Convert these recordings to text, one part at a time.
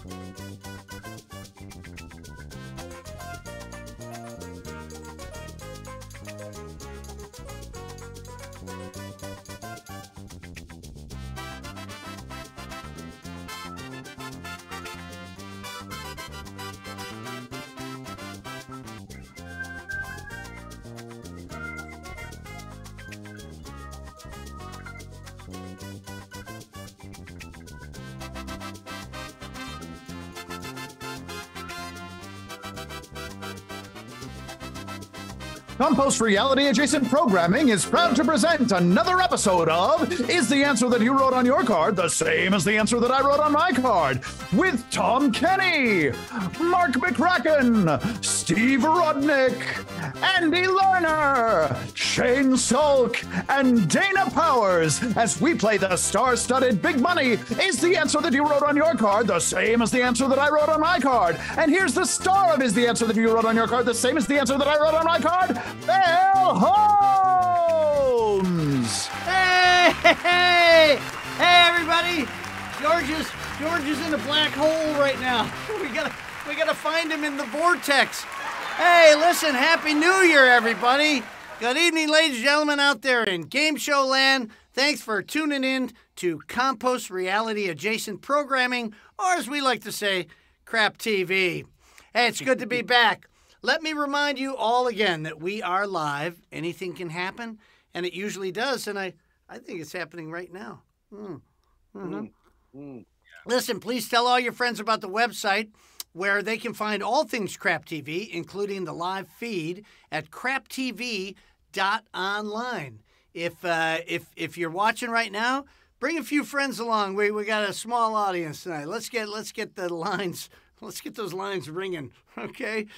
Compost Reality Adjacent Programming is proud to present another episode of Is the Answer That You Wrote on Your Card the Same as the Answer That I Wrote on My Card? With Tom Kenny, Mark McCracken, Steve Rudnick, Andy Lerner, Shane Sulk, and Dana Powers as we play the star-studded Big Money. Is the answer that you wrote on your card the same as the answer that I wrote on my card? And here's the star of Is the Answer That You Wrote on Your Card the same as the answer that I wrote on my card? Bill Holmes! Hey, everybody! George is in a black hole right now. We gotta find him in the vortex. Hey, listen, Happy New Year, everybody. Good evening, ladies and gentlemen out there in game show land. Thanks for tuning in to Compost Reality Adjacent Programming, or as we like to say, Crap TV. Hey, it's good to be back. Let me remind you all again that we are live. Anything can happen, and it usually does, and I think it's happening right now. Listen, please tell all your friends about the website where they can find all things Crap TV, including the live feed at craptv.online. If you're watching right now, bring a few friends along. We got a small audience tonight. Let's get the lines. Let's get those lines ringing. Okay.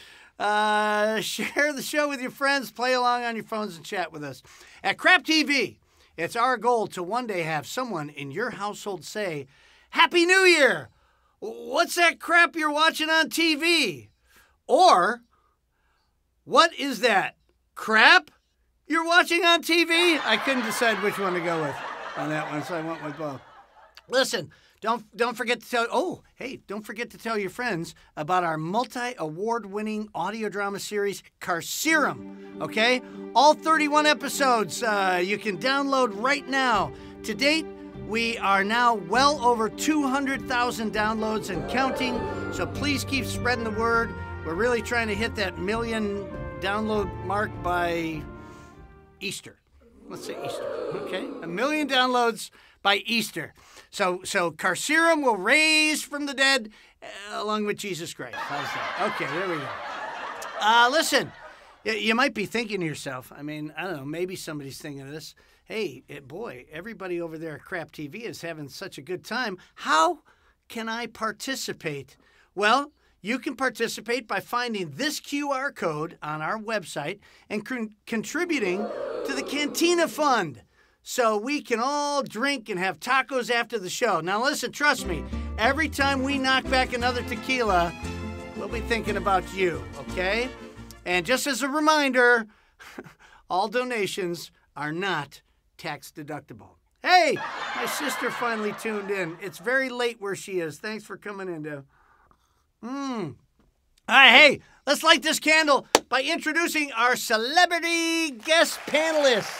Share the show with your friends. Play along on your phones and chat with us at Crap TV. It's our goal to one day have someone in your household say, "Happy New Year! What's that crap you're watching on TV?" Or, "What is that crap you're watching on TV?" I couldn't decide which one to go with on that one, so I went with both. Listen, don't forget to don't forget to tell your friends about our multi-award-winning audio drama series, Carcerum. Okay, all 31 episodes you can download right now. To date, we are now well over 200,000 downloads and counting, so please keep spreading the word. We're really trying to hit that million download mark by Easter. Let's say Easter, okay? 1 million downloads by Easter. So Carcerum will raise from the dead along with Jesus Christ. How's that? Okay, there we go. Listen, you might be thinking to yourself, I don't know, maybe somebody's thinking of this. Hey, boy, everybody over there at Crap TV is having such a good time. How can I participate? Well, you can participate by finding this QR code on our website and contributing to the Cantina Fund so we can all drink and have tacos after the show. Now, listen, trust me, every time we knock back another tequila, we'll be thinking about you, okay? And just as a reminder, all donations are not tax deductible. Hey, my sister finally tuned in. It's very late where she is. Thanks for coming in, Dev. All right, hey, let's light this candle by introducing our celebrity guest panelists.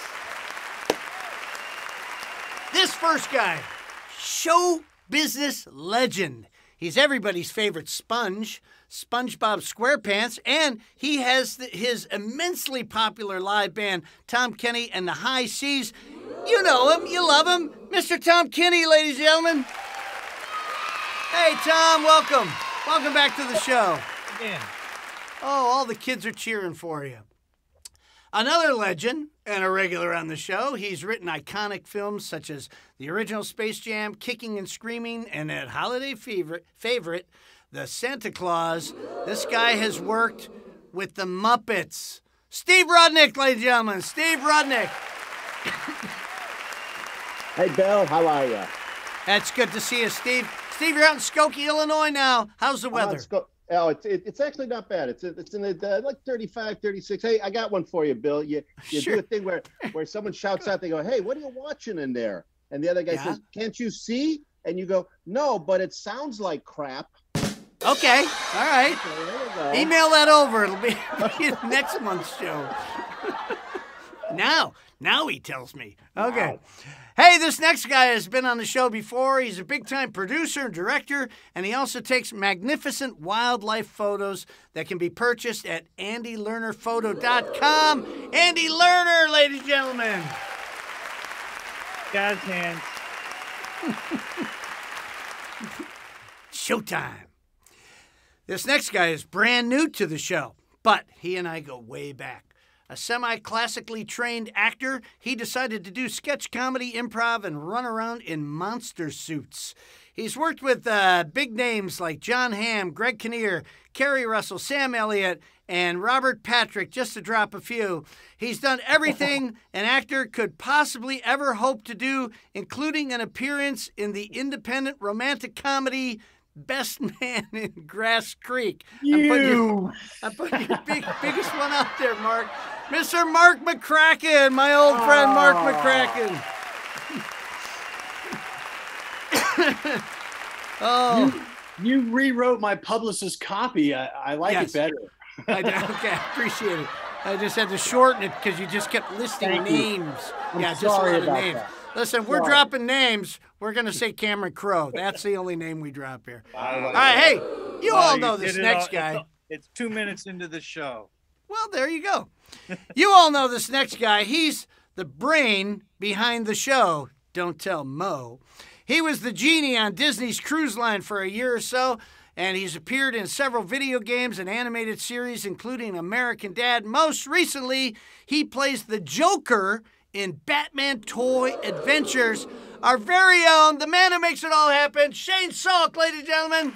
This first guy, show business legend. He's everybody's favorite sponge, SpongeBob SquarePants, and he has his immensely popular live band, Tom Kenny and the High Seas. You know him, you love him, Mr. Tom Kenny, ladies and gentlemen. Hey, Tom, welcome. Welcome back to the show. Yeah. Oh, all the kids are cheering for you. Another legend and a regular on the show. He's written iconic films such as the original Space Jam, Kicking and Screaming, and that holiday favorite, The Santa Claus. This guy has worked with the Muppets. Steve Rudnick, ladies and gentlemen. Steve Rudnick. Hey, Bill. How are you? That's good to see you, Steve. Steve, you're out in Skokie, Illinois now. How's the weather? It's actually not bad. It's in the like 35, 36. Hey, I got one for you, Bill. You Sure. do a thing where someone shouts out, they go, "Hey, what are you watching in there?" And the other guy says, "Can't you see?" And you go, "No, but it sounds like crap." Okay, all right. There you go. Email that over. It'll be next month's show. Now he tells me. Okay. Wow. Hey, this next guy has been on the show before. He's a big-time producer and director, and he also takes magnificent wildlife photos that can be purchased at andylernerphoto.com. Andy Lerner, ladies and gentlemen. God's hands. Showtime. This next guy is brand new to the show, but he and I go way back. A semi-classically trained actor, he decided to do sketch comedy, improv, and run around in monster suits. He's worked with big names like John Hamm, Greg Kinnear, Kerry Russell, Sam Elliott, and Robert Patrick, just to drop a few. He's done everything an actor could possibly ever hope to do, including an appearance in the independent romantic comedy Best Man in Grass Creek. I'm putting your biggest one out there, Mark. Mr. Mark McCracken, my old friend Mark McCracken. You rewrote my publicist's copy. I like it better. Okay, I appreciate it. I just had to shorten it because you just kept listing names. Just a lot of names. That. Listen, we're dropping names. We're going to say Cameron Crowe. That's the only name we drop here. All right, hey, you all know this next guy. It's 2 minutes into the show. Well, there you go. You all know this next guy. He's the brain behind the show. Don't tell Mo. He was the genie on Disney's Cruise Line for a year or so, and he's appeared in several video games and animated series, including American Dad. Most recently, he plays the Joker in Batman Toy Adventures. Our very own, the man who makes it all happen, Shane Salk, ladies and gentlemen.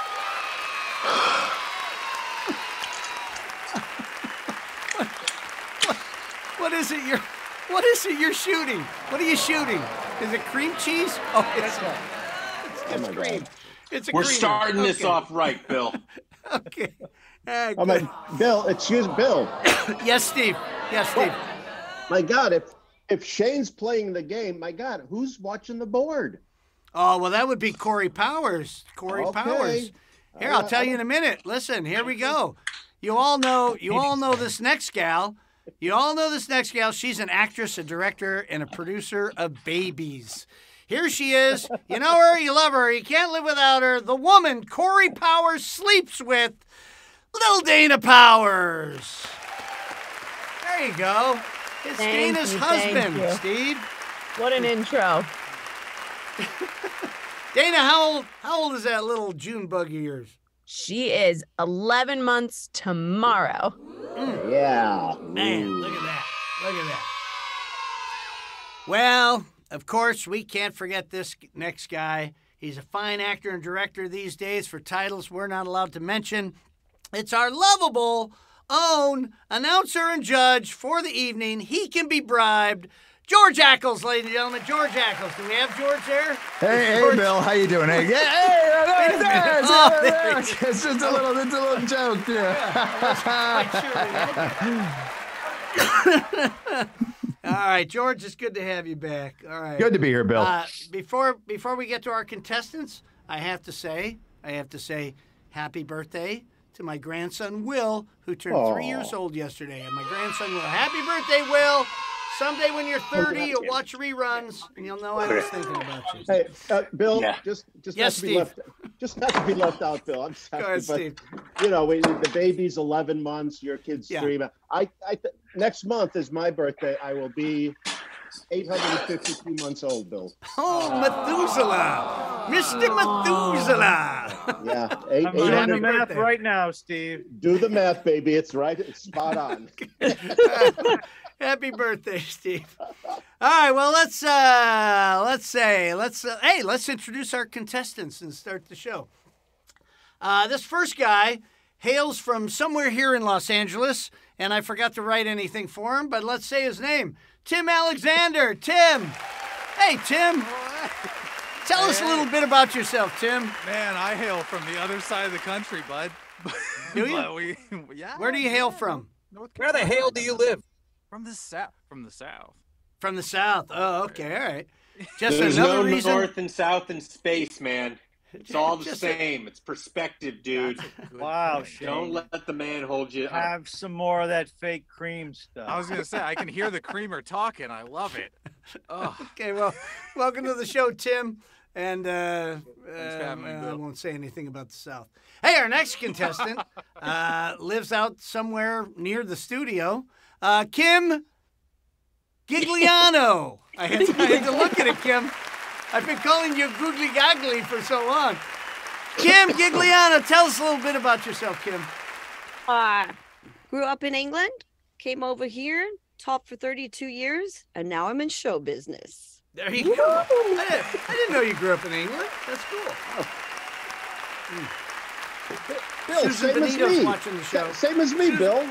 What is it you're shooting? What are you shooting? Is it cream cheese? Oh, it's cream. We're starting this off right, Bill. Okay. Bill, excuse Bill. Yes, Steve. Yes, Steve. My God, if Shane's playing the game, my God, who's watching the board? Oh, well, that would be Corey Powers. Powers. Here, I'll tell you in a minute. Listen, here we go. You all know this next gal. She's an actress, a director, and a producer of Babies. Here she is. You know her, you love her, you can't live without her. The woman Corey Powers sleeps with, Little Dana Powers. There you go. It's Dana's husband, Steve. What an intro. Dana, how old is that little June bug of yours? She is 11 months tomorrow. Yeah. Man, look at that. Well, of course, we can't forget this next guy. He's a fine actor and director these days for titles we're not allowed to mention. It's our lovable own announcer and judge for the evening. He can be bribed. George Ackles, ladies and gentlemen. George Ackles. Do we have George there? Hey, Bill. How you doing? Hey, it's just a little joke. All right, George, it's good to have you back. All right. Good to be here, Bill. Before we get to our contestants, I have to say happy birthday to my grandson, Will, who turned 3 years old yesterday. And my grandson, Will, happy birthday, Will. Someday when you're 30, you'll watch reruns, and you'll know I was thinking about you. Hey, Bill, just yes, Steve. Not to be left out, Bill. I'm sorry. Go ahead, Steve. You know, the baby's 11 months. Your kid's 3. Next month is my birthday. I will be 852 months old, Bill. Oh, Methuselah. Mr. Methuselah. Yeah. I'm doing the math right now, Steve. Do the math, baby. It's right. It's spot on. Happy birthday, Steve. All right, well, let's introduce our contestants and start the show. This first guy hails from somewhere here in Los Angeles, and I forgot to write anything for him, but let's say his name. Tim Alexander. Tim. Hey, Tim. Tell us a little bit about yourself, Tim. Man, I hail from the other side of the country, bud. Do you? Where do you hail from? North Carolina. Where the hell do you live? From the south. From the south. From the south. Oh, okay. All right. Just There's another no reason. north and south in space, man. It's all the same. It's perspective, dude. Wow, Shane. Don't let the man hold you up. Have some more of that fake cream stuff. I was going to say, I can hear the creamer talking. I love it. Oh. Okay, well, welcome to the show, Tim. And Thanks for having me, I Bill. won't say anything about the South. Hey, our next contestant lives out somewhere near the studio. Kim Gigliano. I had to look at it, Kim. I've been calling you Googly Goggly for so long. Kim Gigliano, tell us a little bit about yourself, Kim. Grew up in England, came over here, taught for 32 years, and now I'm in show business. There you go. I didn't know you grew up in England. That's cool. Bill, Susan same as Benito's me. watching the show. Same as me, Bill.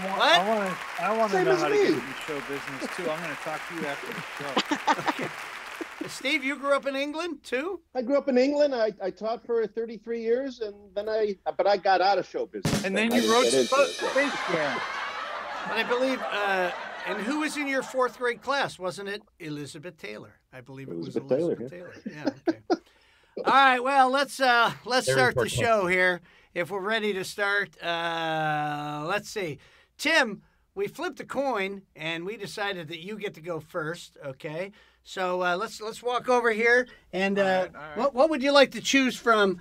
I want to Same know as how to me. get into show business too. I'm going to talk to you after the show. Steve, you grew up in England too? I grew up in England. I taught for 33 years, and then but I got out of show business. And then I you didn't wrote get into it. Space Jam. But I believe, and who was in your fourth grade class? Wasn't it Elizabeth Taylor? I believe it was Elizabeth Taylor. Yeah. Okay. All right. Well, let's start the show here. If we're ready to start, let's see. Tim, we flipped a coin, and we decided that you get to go first. Okay. So let's walk over here, and All right. what would you like to choose from,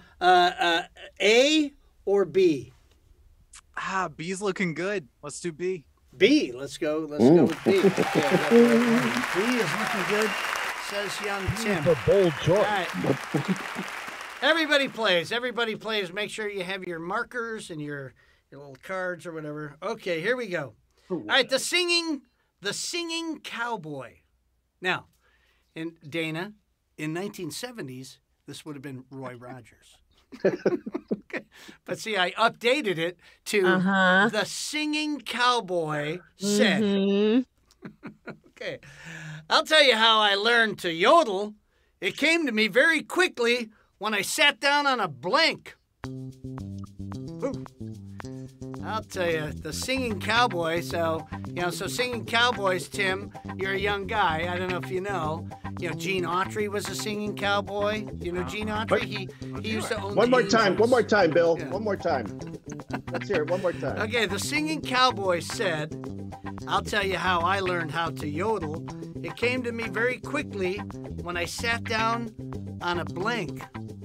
A or B? B's looking good. Let's do B. B. Let's go with B. Okay, B is looking good, says young Tim. A bold choice. All right. Everybody plays. Make sure you have your markers and your little cards or whatever. Okay, here we go. All right, the singing cowboy. Now, in Dana, in 1970s, this would have been Roy Rogers. Okay. But see, I updated it to the singing cowboy said. Okay. I'll tell you how I learned to yodel. It came to me very quickly when I sat down on a blank. Ooh. I'll tell you, the singing cowboy. So singing cowboys, Tim, you're a young guy. I don't know if you know. Gene Autry was a singing cowboy. You know Gene Autry? He used to own One more time, Bill. Yeah. One more time. Let's hear it one more time. Okay, the singing cowboy said, I'll tell you how I learned how to yodel. It came to me very quickly when I sat down on a blank.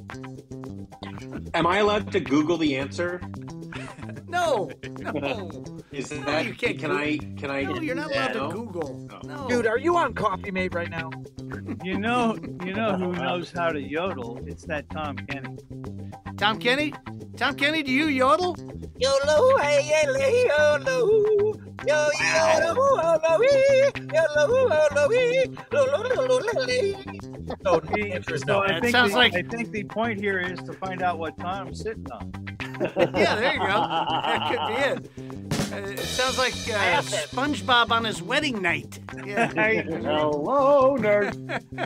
Am I allowed to Google the answer? No. Is No, that? you can't Can I? No, you're not allowed No? to Google. Oh. No. Dude, are you on Coffee Mate right now? You know who knows how to yodel? It's that Tom Kenny. Tom Kenny? Tom Kenny, do you yodel? Yolo, hey, hey, yolo, yo, No, the answer is no. I think sounds like- I think the point here is to find out what Tom's sitting on. Yeah, there you go. That could be it. It sounds like SpongeBob on his wedding night. Yeah. Hello, nerd.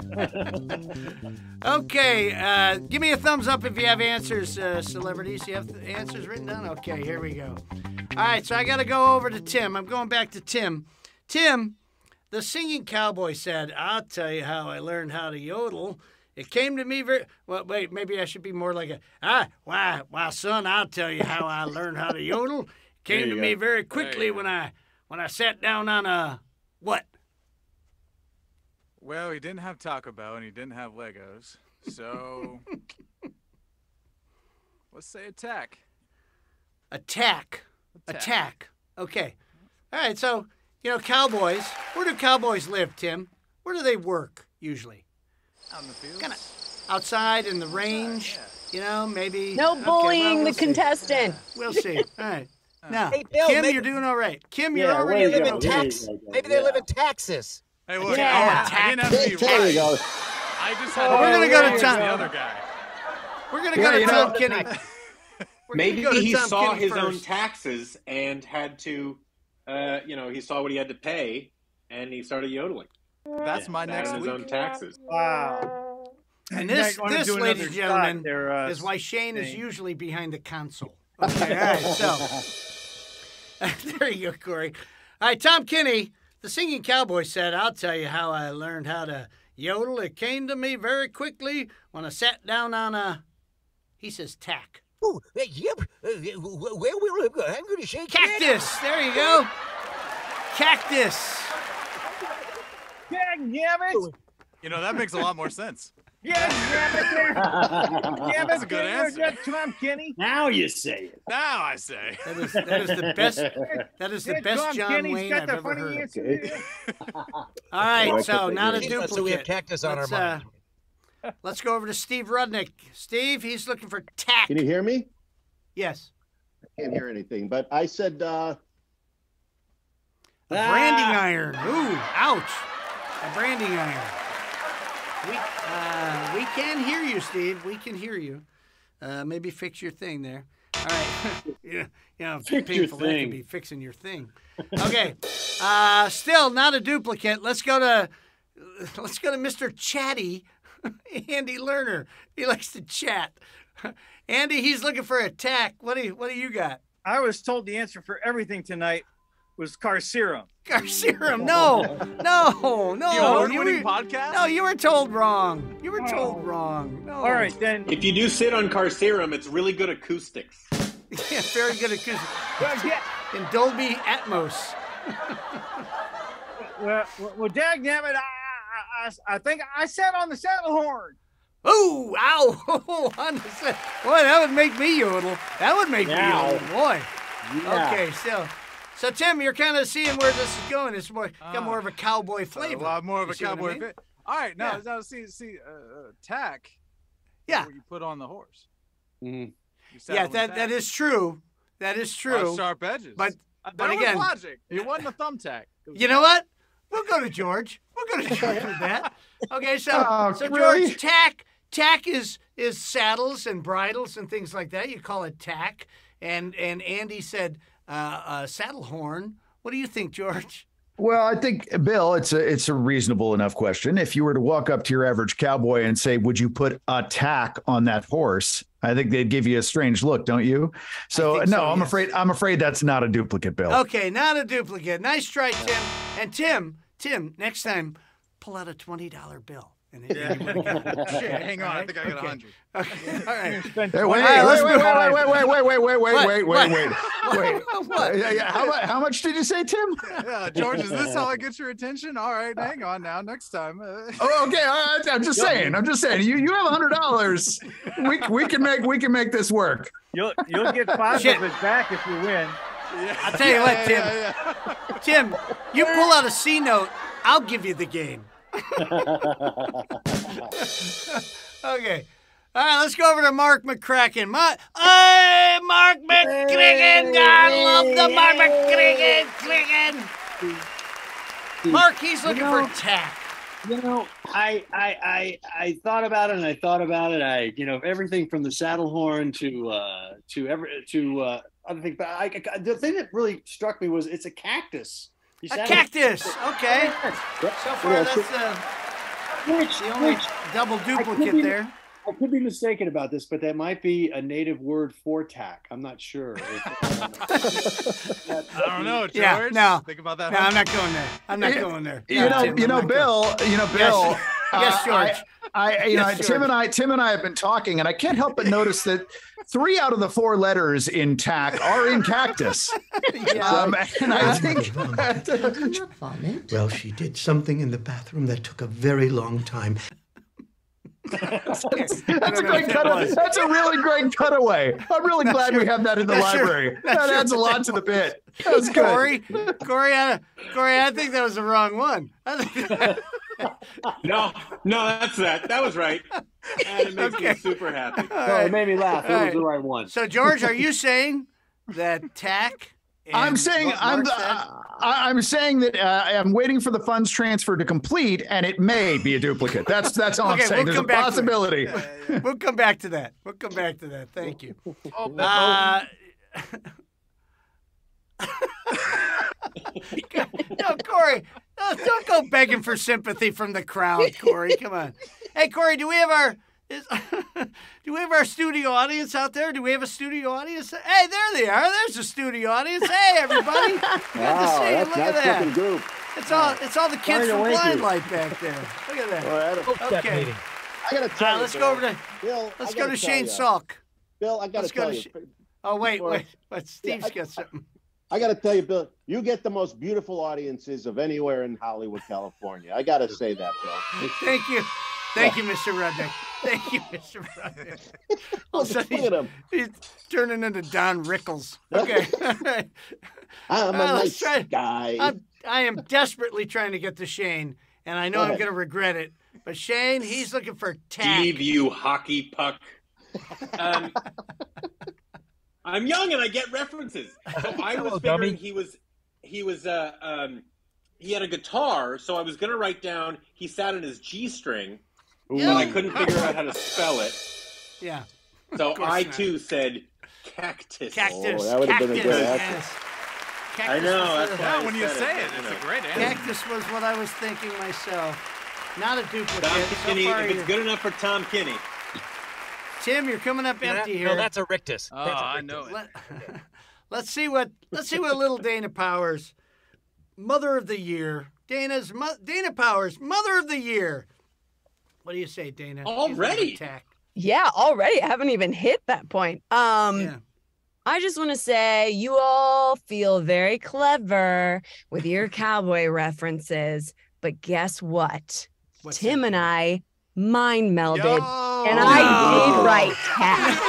Okay, give me a thumbs up if you have answers, celebrities. You have the answers written down? Okay, here we go. All right, so I got to go over to Tim. I'm going back to Tim. Tim, the singing cowboy said, I'll tell you how I learned how to yodel. It came to me very... Well, wait, maybe I should be more like why, son, I'll tell you how I learned how to yodel. It came to me very quickly when I sat down on a... What? Well, he didn't have Taco Bell and he didn't have Legos. So let's say attack. Attack. Okay. All right, so, cowboys. Where do cowboys live, Tim? Where do they work, usually? Out in the field. Kind of outside in the range, maybe. No bullying the contestant. We'll see. All right. Now, Hey, Bill, Kim, maybe- you're doing all right. Kim, you're Yeah, already way to live go. in Texas. Maybe they live in Texas. Hey, look, Yeah. I didn't have to be There right. you go. I just had We're gonna go to the Tom. other guy. We're going to go to Tom Kenny. We're gonna Maybe go to he Tom saw Kenny his own first. taxes and had to, he saw what he had to pay, and he started yodeling. That's my Out next of his week. own taxes. Wow. And You this, might wanna do ladies another and gentlemen, shot there, is why Shane is Shane. usually behind the console. Okay, all right, so. There you go, Corey. All right, Tom Kenny, the singing cowboy said, I'll tell you how I learned how to yodel. It came to me very quickly when I sat down on a He says tack. Oh, yep. I'm going to say Cactus. There you go. Cactus. Daggnabbit. You know, that makes a lot more sense. Yeah, That's a good answer. Tom Kenny. Now you say it. Now I say. That is the best. That is the best Tom John Kenny's Wayne got I've the ever funny heard. answer here. All right, I so could not a think duplicate. So we have cactus on our mind. Let's go over to Steve Rudnick. Steve, he's looking for tack. Can you hear me? Yes. I can't hear anything, but I said A branding iron. Ooh, ouch. A branding iron. We can hear you, Steve. We can hear you. Maybe fix your thing there. All right. You know, Fix your painful that thing. could be fixing your thing. Okay. Still not a duplicate. Let's go to Mr. Chatty, Andy Lerner. He likes to chat. Andy, he's looking for a tack. What do you got? I was told the answer for everything tonight was Carcerum. Carcerum. No. The award-winning podcast? No, you were told wrong. You were told wrong. No. All right, then. If you do sit on Carcerum, it's really good acoustics. Yeah, very good acoustic. Well, yeah. In Dolby Atmos. Well, dagnabbit, I think I sat on the saddle horn. Ooh, ow. Boy, that would make me yodel. That would make me yodel. Boy. Yeah. Okay, so Tim, you're kind of seeing where this is going. It's got more of a cowboy flavor. A lot more of You a see what I cowboy mean? fit. All right, Yeah. now see, tack. Yeah. What you put on the horse. Mhm. You Yeah, saddle and that tack. is true. That is true. Sharp edges. But That was again, logic. It wasn't a thumbtack. It was you know what? We'll go to George. We'll go to George with that. Okay, so really? George, tack is saddles and bridles and things like that. You call it tack. And Andy said saddle horn. What do you think, George? Well, I think, Bill, it's a reasonable enough question. If you were to walk up to your average cowboy and say, would you put a tack on that horse? I think they'd give you a strange look, don't you? So, think no, so, I'm yes. afraid that's not a duplicate, Bill. Okay, not a duplicate. Nice try, Tim. And Tim, next time, pull out a $20 bill. And you would've got it. Shit, hang on. I think I got 100. Okay, all right. Hey, wait. What? Yeah, how much did you say, Tim? Yeah, George, is this how I get your attention? All right, hang on now. Next time. Oh, okay. All right. I'm just saying. You have $100. We can make this work. You'll get 5 Shit. of it back if you win. Yeah. I'll tell you what, Tim. Yeah. Tim, you pull out a C note, I'll give you the game. Okay. All right, let's go over to Mark McCracken. Mark McCracken. I love the Mark McCracken. Mark, he's looking for tack. You know, I thought about it and I thought about it. Everything from the saddle horn to other things. But the thing that really struck me was it's a cactus. A cactus. Okay. Yep. So far, that's the only double duplicate there. I could be mistaken about this, but that might be a native word for tack. I'm not sure. I don't know, George. Yeah, no. Think about that. No, I'm not going there. I'm not going there. Bill. Yes, George. Tim and I have been talking, and I can't help but notice that 3 out of the 4 letters in tack are in cactus. And I think well, she did something in the bathroom that took a very long time. that's a great cutaway. That's a really great cutaway. I'm really glad we have that in the library. That adds a lot to the bit. That was good. Corey, I think that was the wrong one. No, that's that. That was right. And it makes me super happy. It made me laugh. It was the right one. So, George, are you saying that tack? I'm saying that I'm waiting for the funds transfer to complete, and it may be a duplicate. That's all I'm saying. There's a possibility. We'll come back to that. Thank you. No, Corey, don't go begging for sympathy from the crowd, Corey. Come on. Hey, Corey, do we have our studio audience out there? Do we have a studio audience? Hey, there they are. There's a studio audience. Hey, everybody. Good to see you. Look at that. It's all the kids from Blind Light back there. Look at that. Okay. I gotta tell you, Let's go over to Bill, let's I go gotta to tell Shane ya. Salk. Bill, I got to tell you. Oh, wait. Steve's got something. I got to tell you, Bill, you get the most beautiful audiences of anywhere in Hollywood, California. I got to say that, Bill. Thank you. Thank you, Mr. Rudnick. Thank you, Mr. Rudnick. Look at him. He's turning into Don Rickles. Okay. I'm a nice guy. I am desperately trying to get to Shane, and I know I'm going to regret it. But Shane, he's looking for tack. Steve, you hockey puck. I'm young and I get references. So I was figuring he had a guitar, so I was going to write down he sat on his G string, but I couldn't figure out how to spell it. Yeah. So I too said cactus. Cactus. Oh, that would have been a good answer. Yes. I know. That's why when you say it, it's a great answer. Cactus was what I was thinking myself. Not a duplicate. Tom Kinney, so far, if it's good enough for Tom Kinney. Tim, you're coming up empty here. No, that's a rictus. Oh, I know it. Let's see what little Dana Powers, Mother of the Year. Dana Powers, Mother of the Year. What do you say, Dana? Already? Yeah, already. I haven't even hit that point. I just want to say you all feel very clever with your cowboy references, but guess what? Tim and I mind melded, and I did write tack.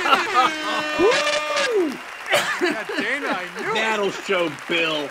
Dana, I knew That'll show Bill.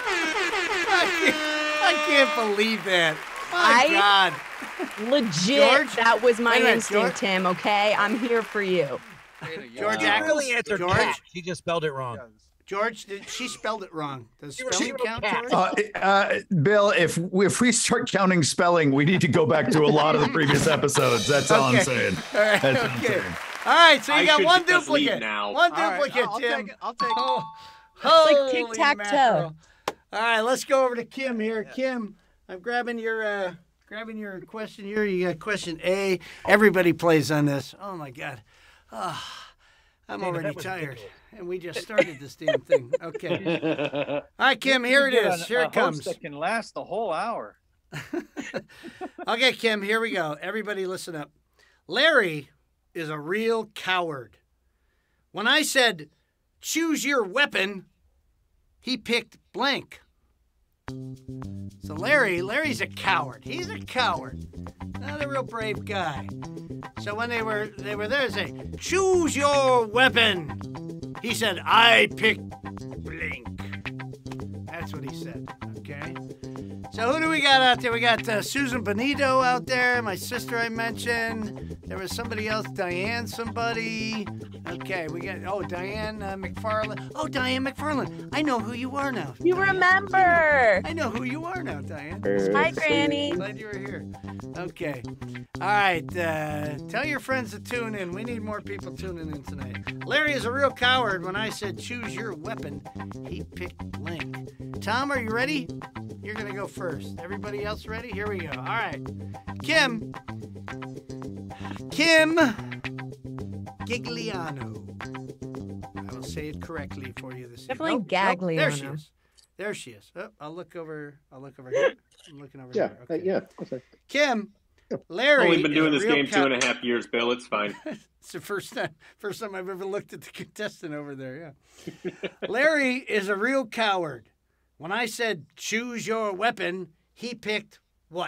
I can't believe that. My God. Legit, George? that was my instinct, George? Tim, okay? I'm here for you. George She really answered George? tack. She just spelled it wrong. George, she spelled it wrong. Does spelling count, George? Bill, if we start counting spelling, we need to go back to a lot of the previous episodes. That's all I'm saying. All right, That's all I'm saying. All right, so you I got should one just leave duplicate. now. One All right, duplicate, I'll Tim. take it. I'll take it. It's like Holy tic-tac-toe. mackerel. All right, let's go over to Kim here. Kim, I'm grabbing your question here. You got question A. Everybody plays on this. Oh my God. I'm already tired. And we just started this damn thing. Okay. All right, Kim, here it is. Here it comes. That can last the whole hour. Okay, Kim, here we go. Everybody listen up. Larry is a real coward. When I said, choose your weapon, he picked blank. So Larry's a coward. He's a coward. Not a real brave guy. So when they were there, say, choose your weapon. He said, I picked blank. That's what he said. Okay. So who do we got out there? We got Susan Benito out there, my sister I mentioned. There was somebody else, Diane somebody. Okay, we got, Diane McFarland. Oh, Diane McFarland. I know who you are now. You remember. I know who you are now, Diane. Hi, Granny. Glad you were here. Okay. All right. Tell your friends to tune in. We need more people tuning in tonight. Larry is a real coward. When I said choose your weapon, he picked blank. Tom, are you ready? You're going to go first. Everybody else ready? Here we go. All right. Kim Gigliano. I will say it correctly for you this evening. Definitely Gagliano. There she is. There she is. Oh, I'll look over here. I'm looking over here. Okay. Yeah. Kim, Larry. We've been doing is this a real game 2.5 years, Bill. It's fine. It's the first time I've ever looked at the contestant over there. Yeah. Larry is a real coward. When I said choose your weapon, he picked what?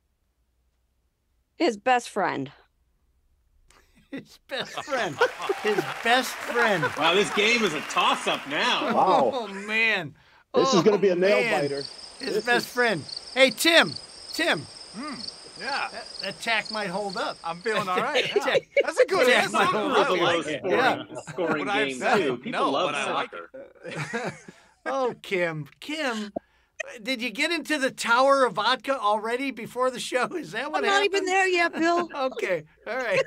His best friend. His best friend. His best friend. Wow, this game is a toss-up now. Wow. Oh, man. This is going to be a nail-biter. His best friend. Hey, Tim. Yeah. That tack might hold up. I'm feeling all right. Yeah. Tack- That's a good tack answer. might hold It's up. a low-scoring What I've game, said, too. People love but I like soccer. Oh, Kim, did you get into the tower of vodka already before the show? Is that what I'm not happened? even there yet, Bill. Okay, all right,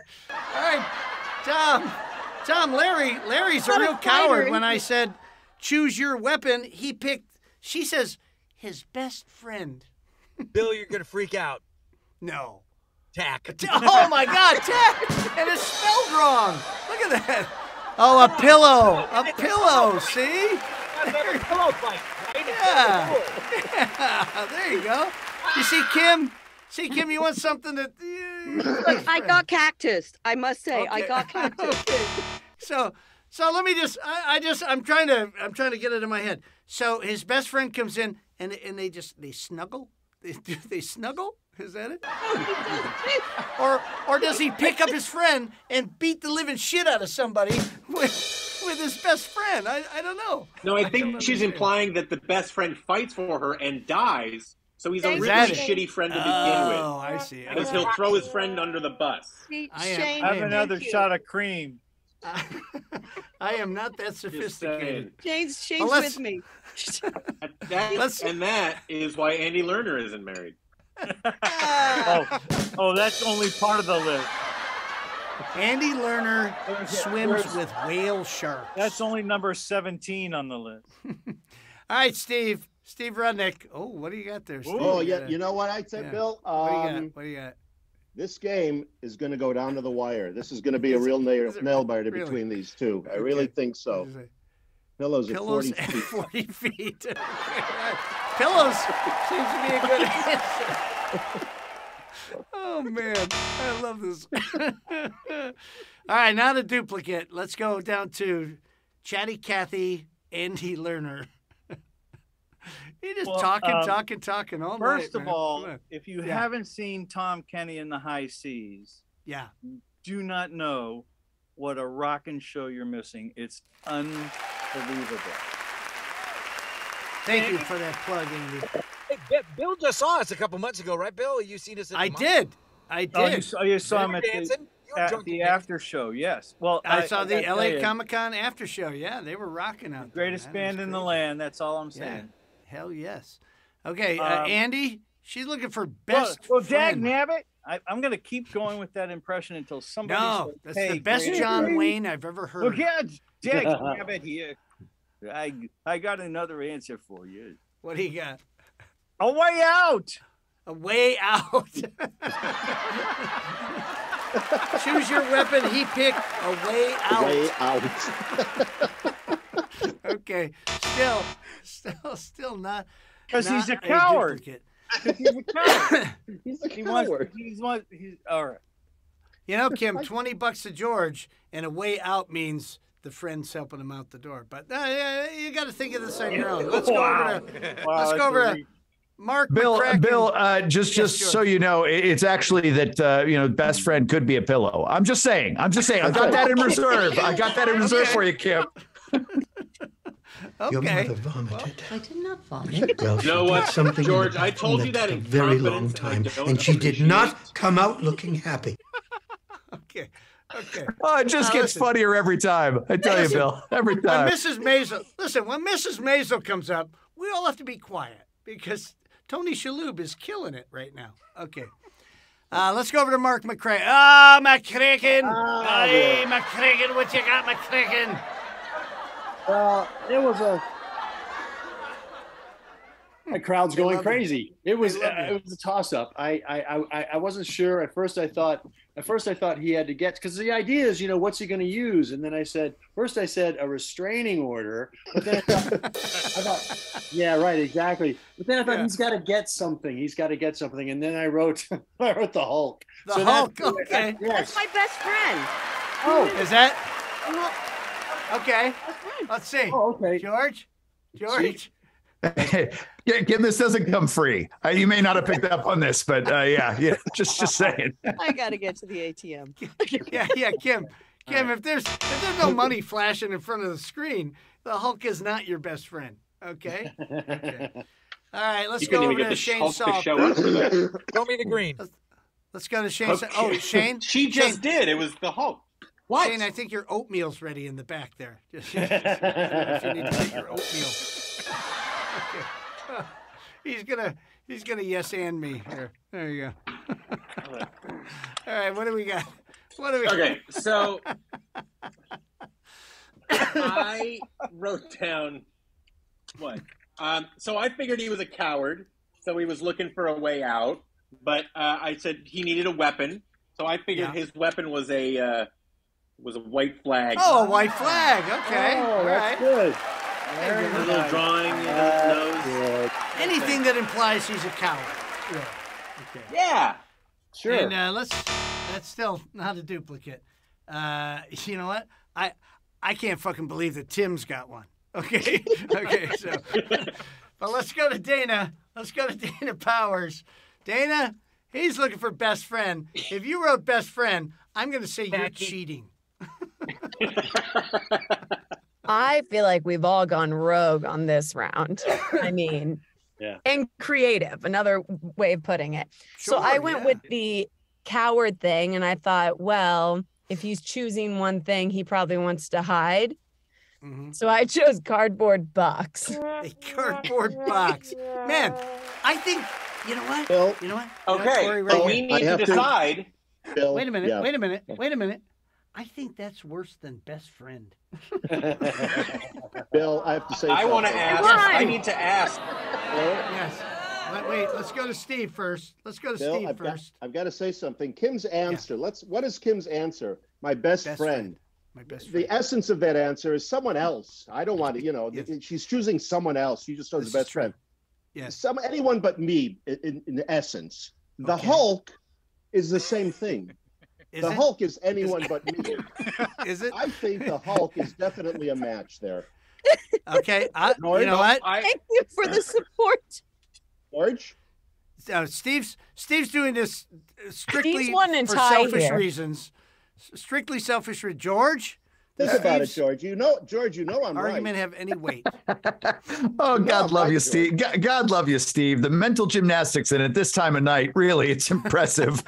Tom, Larry's a real coward. When I said choose your weapon, she says his best friend. Bill, you're going to freak out. No. Tack. Oh my God, tack, and it's spelled wrong. Look at that. Oh, a pillow. See? Pillow fight, right? Yeah. There you go. You see, Kim, you want something that... I got cactus. I must say, I got cactus. Okay. So let me just. I'm trying to get it in my head. So his best friend comes in and they snuggle. They snuggle. Is that it? or does he pick up his friend and beat the living shit out of somebody with his best friend? I don't know. No, I think she's implying that the best friend fights for her and dies, so he's a really shitty friend to begin with. Oh, I see. Because he'll throw his friend under the bus. Have another shot of cream. I am not that sophisticated. Shane's with me. That is why Andy Lerner isn't married. Oh, that's only part of the list. Andy Lerner swims with whale sharks. That's only number 17 on the list. All right, Steve Rudnick. Oh, what do you got there, Steve? Oh, yeah. You know what I'd say, Bill? What do you got? This game is going to go down to the wire. This is going to be a real nail biter between these two. I really think so. Pillows at 40 feet. 40 feet. Pillows seems to be a good answer. Oh, man. I love this. All right, now the duplicate. Let's go down to Chatty Cathy, Andy Lerner. He just talking all night. First of all, if you haven't seen Tom Kenny in the High Seas, you do not know what a rockin' show you're missing. It's unbelievable. Thank you for that plug, Andy. Hey, Bill just saw us a couple months ago, right, Bill? You seen us? I did. Oh, you saw him at the after show, yes. Well, I saw the LA Comic-Con after show. Yeah, they were rocking out there. Greatest band in the land. That's all I'm saying. Yeah. Hell yes. Okay, Andy, she's looking for best friend. Dag nabbit, I'm going to keep going with that impression until somebody says, that's the best John Wayne I've ever heard. Look, yeah, Dag nabbit here. I got another answer for you. What do you got? A Way Out. A Way Out. Choose your weapon. He picked A Way Out. Way Out. Okay. Still not. Because he's a coward. He's a coward. He's a coward. He's all right. You know, Kim, $20 to George, and A Way Out means the friend's helping him out the door. But you got to think of this on your own. Let's go over to Mark McCracken. Bill, just so you know, it's actually that best friend could be a pillow. I'm just saying. I got that in reserve. I got that in reserve for you, Kim. Your mother vomited. I did not vomit. Well, she You know did what, something George? in the I told you that took a in very long confidence, time, and I don't and she did appreciate not come out looking happy. Okay. Oh, it just gets funnier every time. I tell you, Bill. Every time. When Mrs. Maisel comes up, we all have to be quiet because Tony Shalhoub is killing it right now. Okay. Let's go over to Mark McCracken. McCracken. Hey, McCracken, what you got, McCracken? It was the crowd's going crazy. It was a toss-up. I wasn't sure at first. I thought he had to get, because the idea is, what's he going to use? And then I said a restraining order. But then I thought, yeah, right, exactly. But then I thought he's got to get something. And then I wrote the Hulk. The Hulk. Okay. That's my best friend. Oh, is that? Okay. Let's see. Oh, okay. George. Kim, this doesn't come free. You may not have picked up on this, but just saying. I got to get to the ATM. yeah, Kim. If there's no money flashing in front of the screen, the Hulk is not your best friend. Okay. All right, let's go over to Shane Salt. Show me the green. Let's go to Shane. Oh, Shane. She just did. It was the Hulk. What? Shane, I think your oatmeal's ready in the back there. If you need to get your oatmeal. Okay. He's gonna yes and me here. There you go. All right, what do we got? Okay, so I wrote down what? So I figured he was a coward, so he was looking for a way out. But I said he needed a weapon, so I figured his weapon was a white flag. Oh, a white flag. Okay. Oh, that's good. A little drawing in his nose. Anything that implies he's a coward. Yeah. Okay. Yeah. Sure. And that's still not a duplicate. You know what? I can't fucking believe that Tim's got one. Okay. Okay. So, but let's go to Dana. Let's go to Dana Powers. Dana, he's looking for best friend. If you wrote best friend, I'm going to say you're cheating. I feel like we've all gone rogue on this round. I mean, and creative, another way of putting it. Sure, so I went with the coward thing, and I thought, well, if he's choosing one thing, he probably wants to hide. Mm-hmm. So I chose cardboard box. A cardboard box. Man, I think, you know what? Bill, you know what? Okay, we need to decide. Bill, wait a minute. I think that's worse than best friend. Bill, I have to say I want to ask. I need to ask. Yes. Wait, let's go to Steve first. Steve first. I've got to say something. Kim's answer. What is Kim's answer? My best friend. My best friend. The essence of that answer is someone else. I don't want to, she's choosing someone else. She just chose the best friend. Yes. Anyone but me, in essence. The Hulk is the same thing. The Hulk is anyone but me. Is it? I think the Hulk is definitely a match there. Okay. You know what? Thank you for the support. George? Steve's doing this strictly for selfish reasons. Strictly selfish. George? Think about it, George. You know I'm right. Argument have any weight? Oh, God love you, Steve. God love you, Steve. The mental gymnastics in it this time of night, really, it's impressive.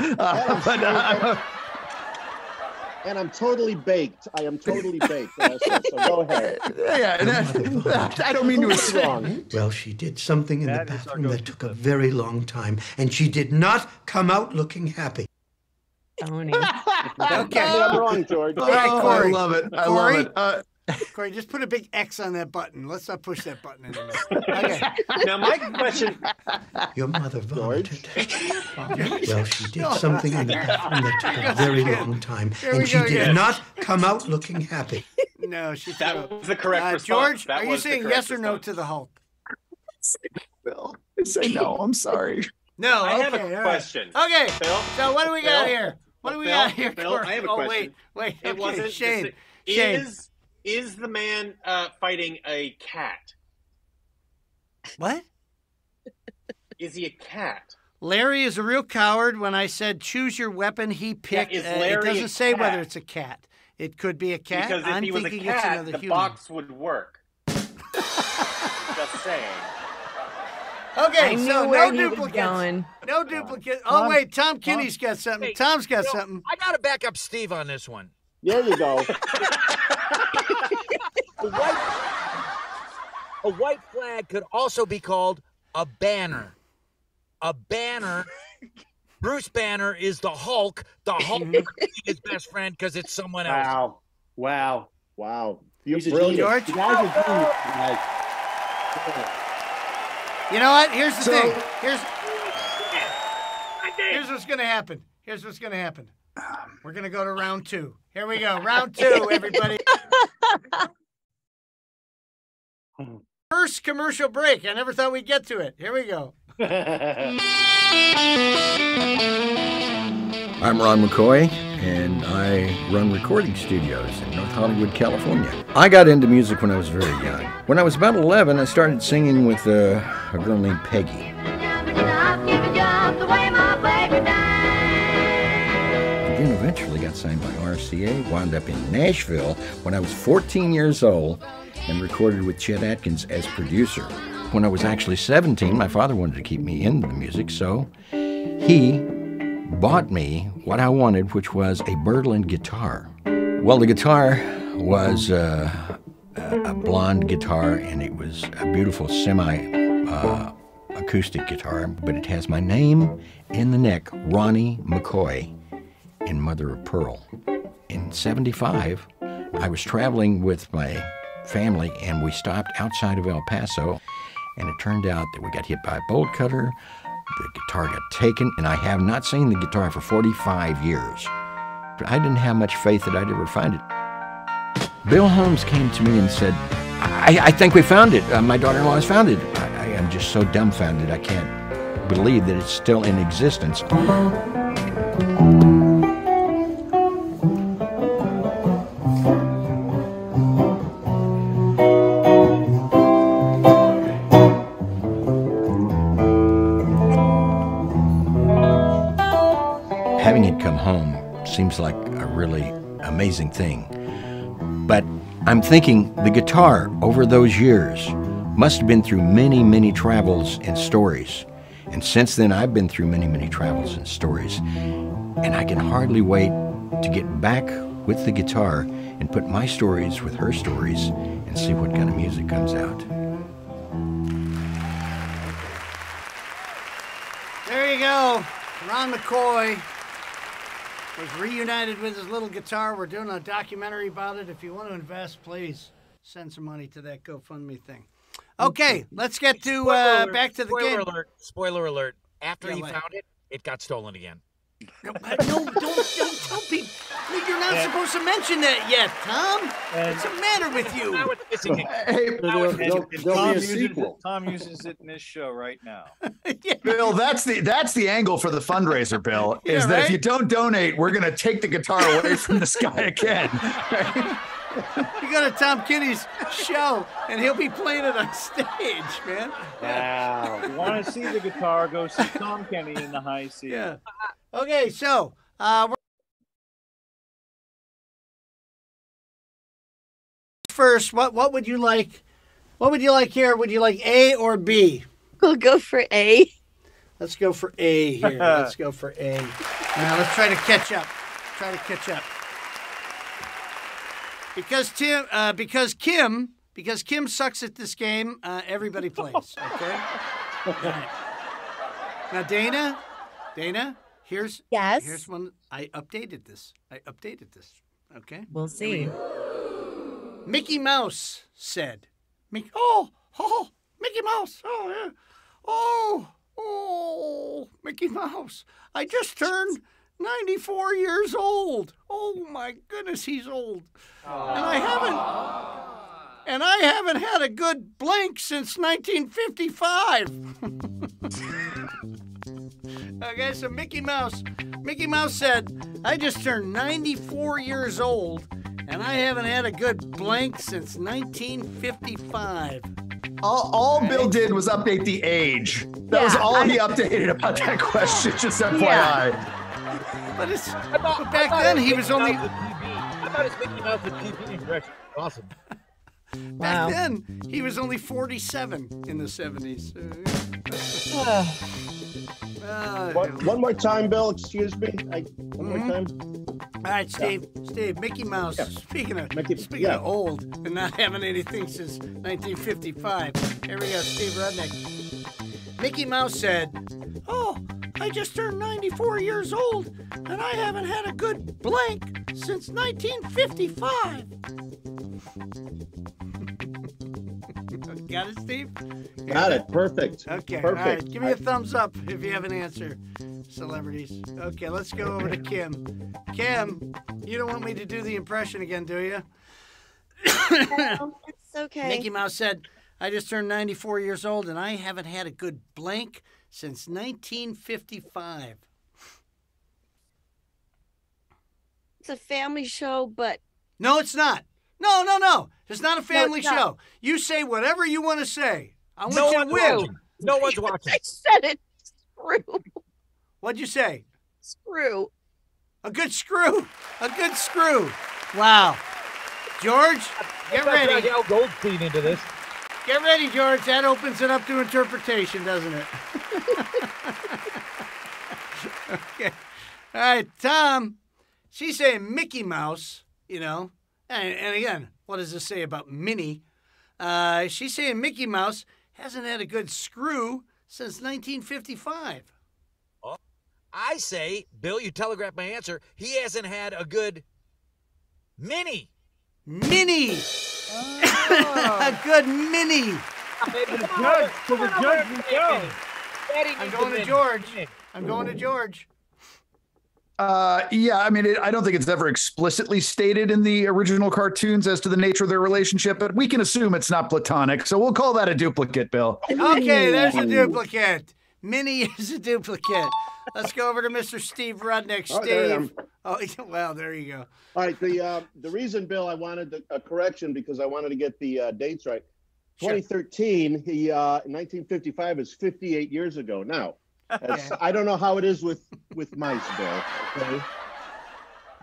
And I'm totally baked. I am totally baked also, so go ahead. I don't mean to assume. Well, she did something in the bathroom that took a very long time, and she did not come out looking happy. Tony. Okay. I'm wrong, George. All right, Corey. I love it. I love it. Corey, just put a big X on that button. Let's not push that button anymore. Okay. Now, my question. Your mother vomited. Well, she did something in the bathroom that took a very long time, and she did not come out looking happy. No, that was the correct response. George, are you saying yes or no to the Hulk? Bill, I say no. I'm sorry. No, I have a question. Okay, Phil, so what do we got here? What do we got here? Phil, I have a question. Wait. It wasn't Shane. Is the man fighting a cat? What? Is he a cat? Larry is a real coward. When I said choose your wepen, he picked. Is Larry it doesn't say whether it's a cat. It could be a cat. Because if he was a cat, the box would work. Just saying. Okay, so no duplicates. No duplicates. Oh, wait, Tom Kinney's got something. Hey, Tom's got something. I got to back up Steve on this one. There you go. A white flag could also be called a banner. A banner. Bruce Banner is the Hulk. The Hulk is his best friend because it's someone else. Wow. He's brilliant. George? You guys are genius. You know what? Here's the thing. Here's what's going to happen. We're going to go to round 2. Here we go. Round 2, everybody. First commercial break. I never thought we'd get to it. Here we go. I'm Ron McCoy, and I run recording studios in North Hollywood, California. I got into music when I was very young. When I was about 11, I started singing with a girl named Peggy. Then eventually got signed by RCA, wound up in Nashville when I was 14 years old, and recorded with Chet Atkins as producer. When I was actually 17, my father wanted to keep me into the music, so he bought me what I wanted, which was a Berlin guitar. Well, the guitar was a blonde guitar, and it was a beautiful semi-acoustic guitar, but it has my name in the neck, Ronnie McCoy, in Mother of Pearl. In '75, I was traveling with my family, and we stopped outside of El Paso, and it turned out that we got hit by a bolt cutter. The guitar got taken, and I have not seen the guitar for 45 years. But I didn't have much faith that I'd ever find it. Bill Holmes came to me and said, I think we found it. My daughter-in-law has found it. I am just so dumbfounded. I can't believe that it's still in existence. seems like a really amazing thing. But I'm thinking the guitar over those years must have been through many, many travels and stories. And since then, I've been through many, many travels and stories. And I can hardly wait to get back with the guitar and put my stories with her stories and see what kind of music comes out. There you go. Ron McCoy was reunited with his little guitar. We're doing a documentary about it. If you want to invest, please send some money to that GoFundMe thing. Okay, let's get to back to the game. Spoiler alert. After he found it, it got stolen again. No, don't tell people. You're not supposed to mention that yet, Tom. What's the matter with you? Tom uses it in this show right now. Bill, that's the angle for the fundraiser, Bill, is that if you don't donate, we're going to take the guitar away from this guy again. You go to Tom Kenny's show, and he'll be playing it on stage, man. Wow. If you want to see the guitar, go see Tom Kenny in the high C. Yeah. Okay, so first, what would you like? What would you like here? Would you like A or B? We'll go for A. Let's go for A here. Let's go for A. Now let's try to catch up. Because Kim sucks at this game, everybody plays, okay? All right. Now, Dana, here's one. I updated this, okay? We'll see. Mickey Mouse said, Mickey Mouse, oh, yeah. Oh, Mickey Mouse, I just turned 94 years old. Oh my goodness, he's old. And I haven't had a good blank since 1955. Okay, so Mickey Mouse said, I just turned 94 years old and I haven't had a good blank since 1955. All Bill did was update the age. That was all he updated about that question, just FYI. Yeah. But back then he was only. I thought his Mickey Mouse with TV impression. Awesome. Back then he was only 47 in the 70s. One more time, Bill. Excuse me. One more time. All right, Steve. Steve, Mickey Mouse. Yeah. Speaking of old and not having anything since 1955. Here we go, Steve Rudnick. Mickey Mouse said, "Oh, I just turned 94 years old, and I haven't had a good blank since 1955. Got it, Steve? Got it. Perfect. Okay. Perfect. All right. Give me a thumbs up if you have an answer, celebrities. Okay, let's go over to Kim. Kim, you don't want me to do the impression again, do you? It's okay. Mickey Mouse said, I just turned 94 years old, and I haven't had a good blank since 1955. It's a family show, but... No, it's not. No. It's not a family show. You say whatever you want to say. I want you to win. No one's watching. I said it. Screw. What'd you say? Screw. A good screw. A good screw. Wow. George, get ready. Al Goldstein into this. Get ready, George. That opens it up to interpretation, doesn't it? Okay. All right, Tom. She's saying Mickey Mouse, you know. And again, what does this say about Minnie? She's saying Mickey Mouse hasn't had a good screw since 1955. Oh, I say, Bill, you telegraphed my answer. He hasn't had a good Minnie. Minnie. A good Minnie. The judge we go. I'm going to George. I'm going to George. Yeah, I mean, I don't think it's ever explicitly stated in the original cartoons as to the nature of their relationship, but we can assume it's not platonic, so we'll call that a duplicate, Bill. Okay, there's a duplicate. Minnie is a duplicate. Let's go over to Mr. Steve Rudnick. Steve. Oh, well, there you go. All right, the reason, Bill, I wanted a correction because I wanted to get the dates right. 2013, in 1955 is 58 years ago now. I don't know how it is with mice, Bill. Okay,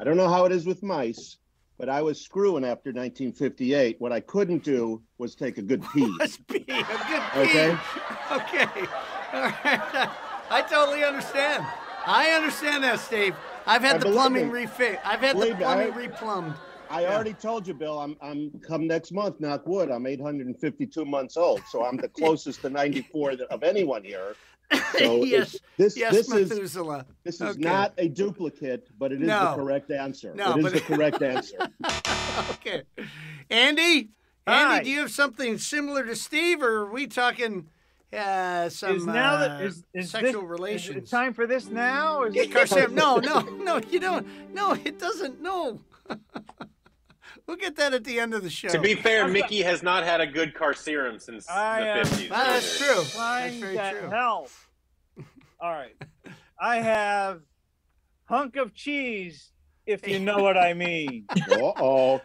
I don't know how it is with mice, but I was screwing after 1958. What I couldn't do was take a good pee. A good pee. Okay? Okay. All right. I totally understand. I understand that, Steve. I've had the plumbing refit. I've had the plumbing replumbed. I already told you, Bill, I'm come next month, knock wood, I'm 852 months old. So I'm the closest to 94 of anyone here. So yes, this Methuselah. This is not a duplicate, but it is the correct answer. No, it is the correct answer. Okay. Andy, do you have something similar to Steve, or are we talking some sexual relations? Is it time for this now? No, you don't. No, it doesn't. No. We'll get that at the end of the show. To be fair, Mickey has not had a good car serum since the 50s. That's true. That's very true. All right. I have hunk of cheese, if you know what I mean. Uh-oh.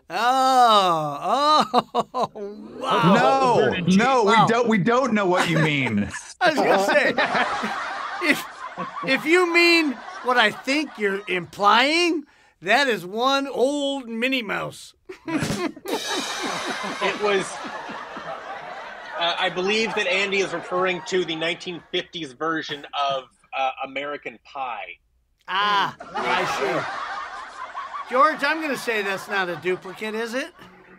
Oh, wow. No, we don't know what you mean. I was gonna say, if you mean what I think you're implying, that is one old Minnie Mouse. It was. I believe that Andy is referring to the 1950s version of American Pie. I see. George, I'm going to say that's not a duplicate, is it?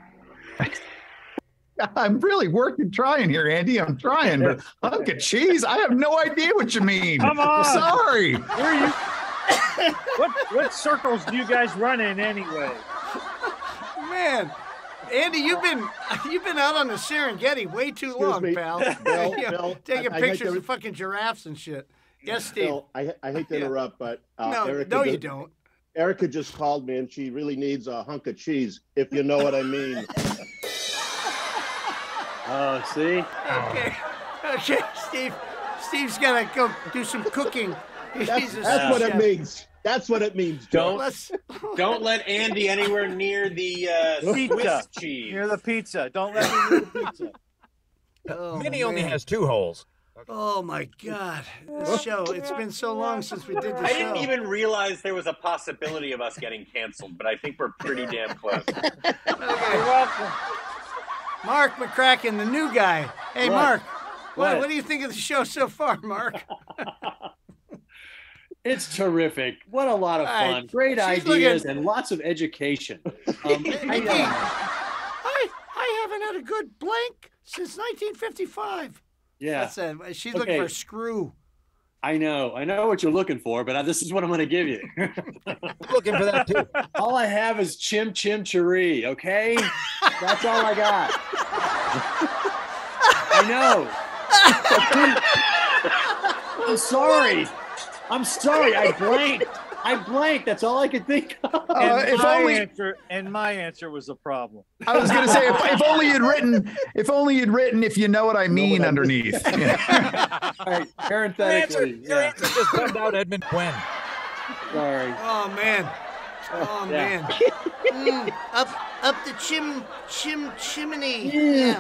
I'm really trying here, Andy. I'm trying, but hunk of cheese? I have no idea what you mean. Come on. Sorry. Where are you? What circles do you guys run in anyway? Man, Andy, you've been out on the Serengeti way too long, pal. Bill, taking pictures of fucking giraffes and shit. Yes, Steve. Bill, I hate to interrupt, but you don't. Erica just called me, and she really needs a hunk of cheese, if you know what I mean. Oh, see? Okay, Steve. Steve's got to go do some cooking. That's what it means. That's what it means. Don't let Andy anywhere near the Swiss cheese. Near the pizza. Don't let me near the pizza. Minnie only has 2 holes. Oh my God! This show. It's been so long since we did the show. I didn't even realize there was a possibility of us getting canceled, but I think we're pretty damn close. Okay. You're welcome. Mark McCracken, the new guy. Hey, Mark. What do you think of the show so far, Mark? It's terrific. What a lot of fun. Great ideas and lots of education. I haven't had a good blank since 1955. Yeah. She's looking for a screw. I know what you're looking for, but this is what I'm going to give you. Looking for that too. All I have is chim cheree, okay? That's all I got. I know. I'm sorry. I blanked. That's all I could think of. My answer was a problem. I was going to say, if only you'd written, if you know what I mean underneath. Yeah. All right, parenthetically. Your answer just dumbed out Edmund Quinn. Sorry. Oh, man. Up the chimney. Yeah.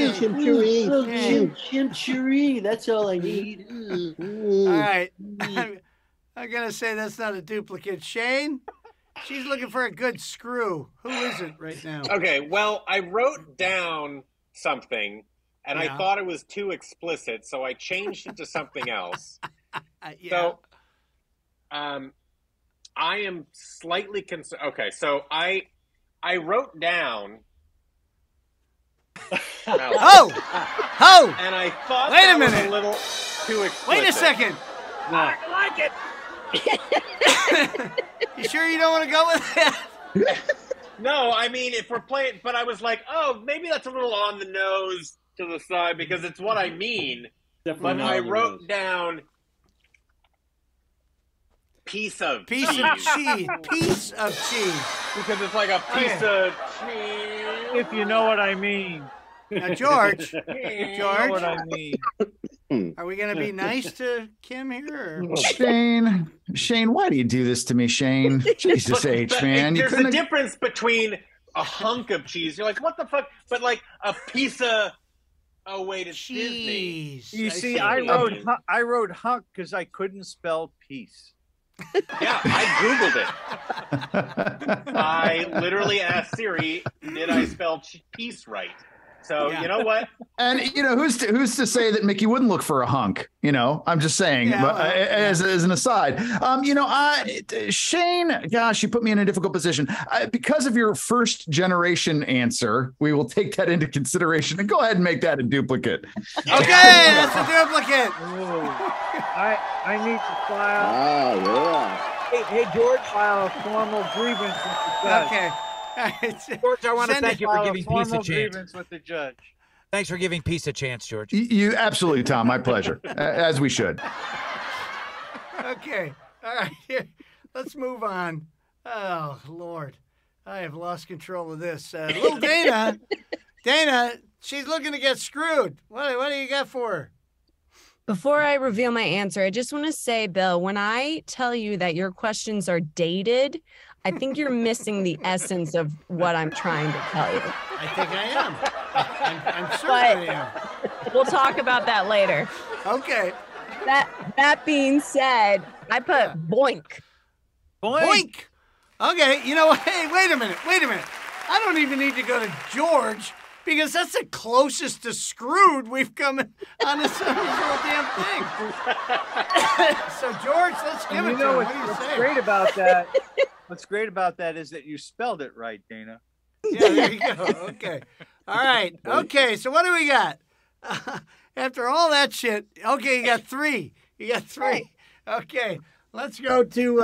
Chim-cheree. That's all I need. All right. I'm going to say that's not a duplicate. Shane, she's looking for a good screw. Who is it right now? Okay, well, I wrote down something, and I thought it was too explicit, so I changed it to something else. So, I am slightly concerned. Okay, so I wrote down. Oh! And I thought Wait a was minute. a little too explicit. Wait a second. No. I like it. You sure you don't want to go with that? No, I mean, if we're playing, but I was like, oh, maybe that's a little on the nose to the side because it's what I mean. Definitely but I wrote down piece of cheese. Piece of cheese. Because it's like a piece of cheese. If you know what I mean. Now, George. You know what I mean. Are we going to be nice to Kim here? Or? Shane, why do you do this to me, Shane? Jesus H, man. There's a difference between a hunk of cheese. You're like, what the fuck? But like a piece of, cheese. You see, I wrote hunk because I couldn't spell peace. Yeah, I Googled it. I literally asked Siri, did I spell peace right? So you know what? And who's to say that Mickey wouldn't look for a hunk? I'm just saying, as an aside. Shane, gosh, you put me in a difficult position because of your first generation answer. We will take that into consideration and go ahead and make that a duplicate. Okay, that's a duplicate. I need to file. Oh yeah. Hey George, file a formal grievance with the judge. Okay. George, I want to thank you for giving peace a chance. Grievance with the judge. Thanks for giving peace a chance, George. You absolutely, Tom. My pleasure. As we should. Okay. All right. Here, let's move on. Oh Lord, I have lost control of this. Little Dana. Dana, she's looking to get screwed. What do you got for her? Before I reveal my answer, I just want to say, Bill, when I tell you that your questions are dated, I think you're missing the essence of what I'm trying to tell you. I think I am. I'm certain I am. We'll talk about that later. Okay. That being said, I put boink. Boink. Okay. You know what? Hey, wait a minute. I don't even need to go to George because that's the closest to screwed we've come on this whole damn thing. So George, let's give it to him. What's great about that? What's great about that is that you spelled it right, Dana. Yeah, there you go. Okay. All right. Okay, so what do we got? After all that shit, okay, you got three. Okay. Let's go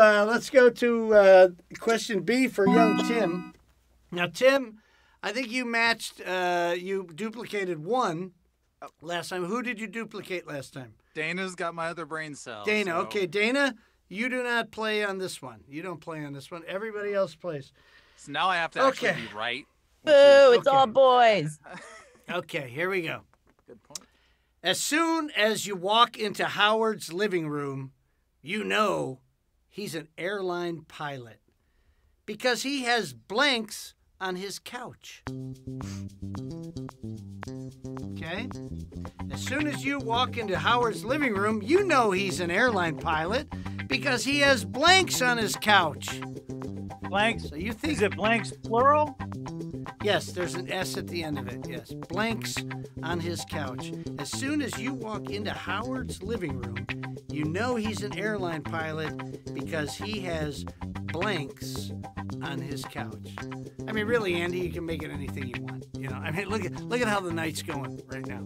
to question B for young Tim. Now, Tim, I think you matched, you duplicated one last time. Who did you duplicate last time? Dana's got my other brain cell. Dana, so. okay. Dana, you do not play on this one. You don't play on this one. Everybody else plays. So now I have to actually be right. Boo, it's all boys. Okay, here we go. Good point. As soon as you walk into Howard's living room, you know he's an airline pilot because he has blanks on his couch. Okay? As soon as you walk into Howard's living room, you know he's an airline pilot because he has blanks on his couch. Blanks? So you think... Is it blanks plural? Yes, there's an S at the end of it, yes. Blanks on his couch. As soon as you walk into Howard's living room, you know he's an airline pilot because he has blanks on his couch. I mean, really, Andy, you can make it anything you want. I mean, look at how the night's going right now.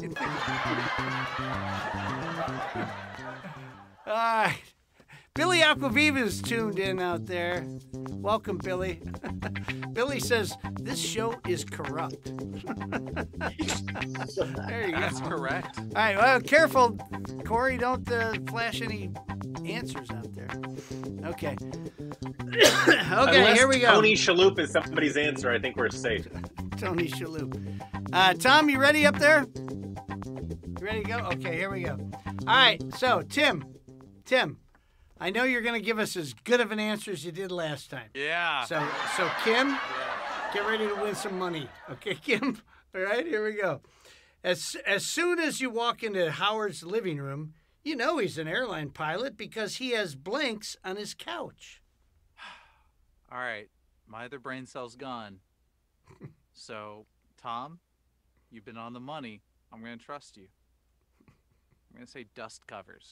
All right. Billy Aquaviva's tuned in out there. Welcome, Billy. Billy says, this show is corrupt. There you go. That's correct. All right, well, careful, Corey. Don't flash any answers out there. Okay. Okay, here we go. Tony Shalhoub is somebody's answer. I think we're safe. Tony Shalhoub. Tom, you ready up there? You ready to go? Okay, here we go. All right, so, Tim, I know you're going to give us as good of an answer as you did last time. Yeah. So Kim, get ready to win some money. Okay, Kim? All right, here we go. As soon as you walk into Howard's living room, you know he's an airline pilot because he has blanks on his couch. All right. My other brain cell's gone. So, Tom, you've been on the money. I'm going to trust you. I'm going to say dust covers.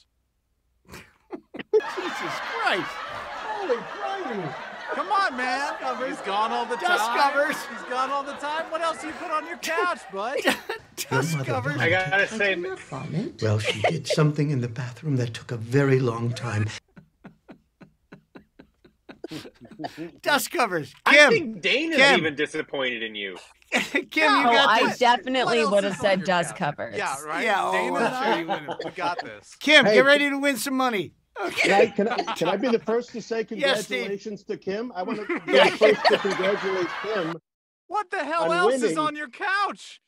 Jesus Christ. Holy Christ. Come on, man. He's gone all the Dust time. covers. He's gone all the time. What else do you put on your couch, bud? Dust covers. I gotta say, well, she did something in the bathroom that took a very long time. Dust covers. Kim, I think Dana's even disappointed in you. Kim, you got I this. definitely would have said dust covers. Yeah, right? Yeah, Dana, I'm sure you would have. We got this. Kim, Hey, get ready to win some money. Okay. Can I be the first to say Yes, congratulations to Kim? I want to be the first to congratulate Kim. What the hell on else is winning. on your couch?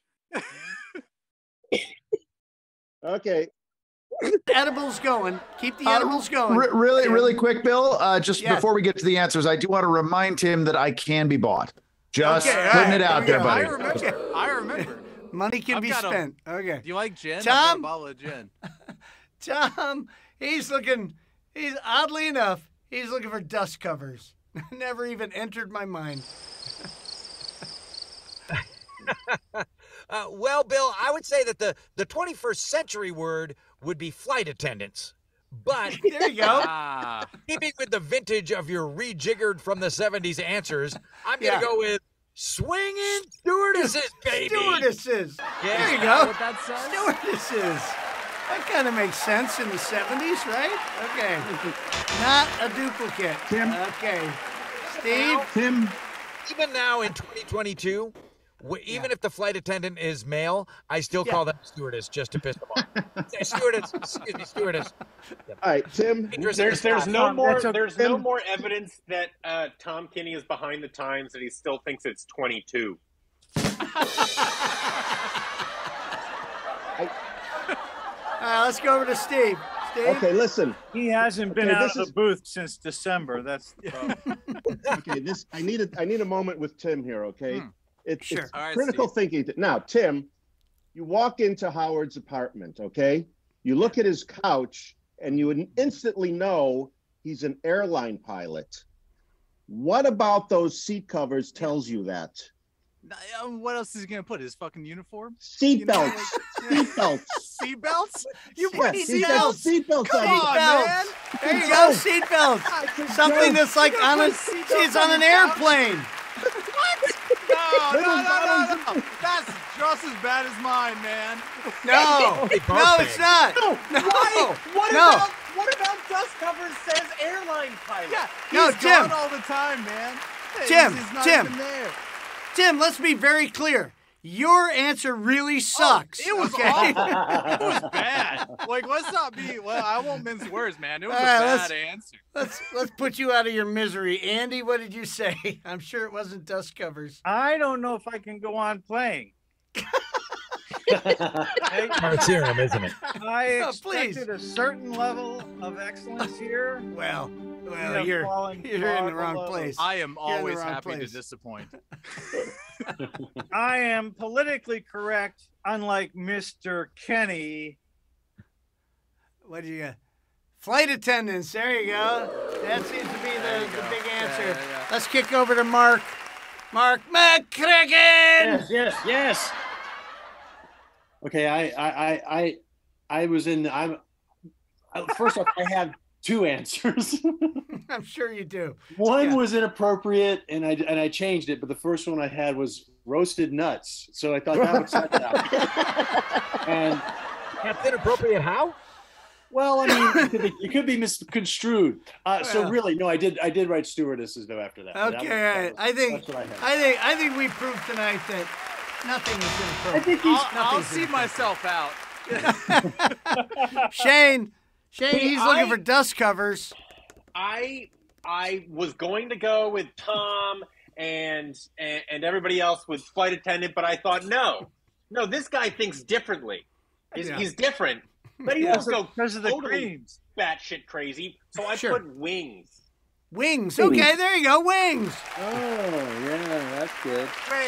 Okay. Edibles going. Keep the edibles going. Really quick, Bill. Just Yes. before we get to the answers, I do want to remind him that I can be bought. Just Okay, putting all it out there, buddy. I remember. Money can I've be got spent. Okay. Do you like gin? I've Tom? got a bottle of gin. Tom, he's looking He's oddly enough, he's looking for dust covers. Never even entered my mind. Well, Bill, I would say that the 21st century word would be flight attendants. But there you go. Keeping with the vintage of your rejiggered from the 70s answers, I'm going to go with swinging stewardesses, baby. Stewardesses. Yeah. There you go. What that says? Stewardesses. That kind of makes sense in the 70s, right? Okay. Not a duplicate. Tim. Okay. Steve? Tim. Even now in 2022, even if the flight attendant is male, I still call them stewardess just to piss them off. Stewardess, excuse me, stewardess. All right, Tim. There's no more evidence that Tom Kenny is behind the times, that he still thinks it's 22. Let's go over to Steve. Steve? Okay, listen. He hasn't been out of the booth since December. That's the problem. Okay, I need a moment with Tim here, okay? It's All critical right, thinking. Now, Tim, you walk into Howard's apartment, okay? You look at his couch, and you instantly know he's an airline pilot. What about those seat covers tells you that? What else is he gonna put? His fucking uniform? Seatbelts. Seatbelts. Seatbelts? You put seatbelts? Seatbelts. Come on, man. There you go, seatbelts. Something that's like it's on an airplane. No. That's just as bad as mine, man. No, it's not. No. What about dust covers says airline pilot? Yeah, No, he's Tim. gone all the time, man. Tim, He's not Tim. even there. Tim, let's be very clear. Your answer really sucks. It was awful. It was bad. Like, let's not be. Well, I won't mince words, man. It was a bad answer. Let's put you out of your misery, Andy. What did you say? I'm sure it wasn't dust covers. I don't know if I can go on playing. Serum, isn't it? I expected a certain level of excellence here. Well, you're in the wrong place. I am always happy to disappoint. I am politically correct, unlike Mr. Kenny. What do you got? Flight attendants. There you go. That seems to be the big answer. Yeah. Let's kick over to Mark. Mark McCracken. Yes. Okay, I was in. First off, I have two answers. I'm sure you do. One was inappropriate, and I changed it, but the first one I had was roasted nuts. So I thought that would set it out. And that's inappropriate. How? Well, I mean, it could be misconstrued. So really, no, I did write stewardesses though after that. Okay, I think we proved tonight that nothing is inappropriate. I'll see myself out. Shane, he's looking for dust covers. I was going to go with Tom and everybody else with flight attendant, but I thought no, this guy thinks differently. He's different, but he won't go totally batshit crazy. So I put wings. Wings. Okay, there you go. Wings. Oh yeah, that's good.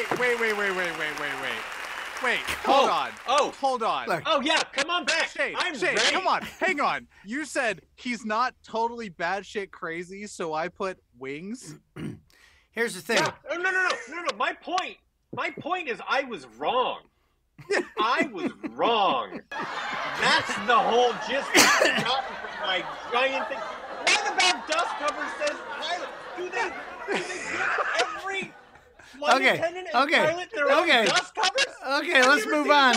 Wait, hold on. Oh, hold on. Look. Oh yeah, come on back. Shane, ready. Come on, hang on. You said he's not totally bad shit crazy, so I put wings. Here's the thing. Yeah. No. My point is I was wrong. I was wrong. That's the whole gist of my giant thing. What about dust cover says pilot? Do they give every flight attendant and pilot their own dust covers? Okay, let's move on.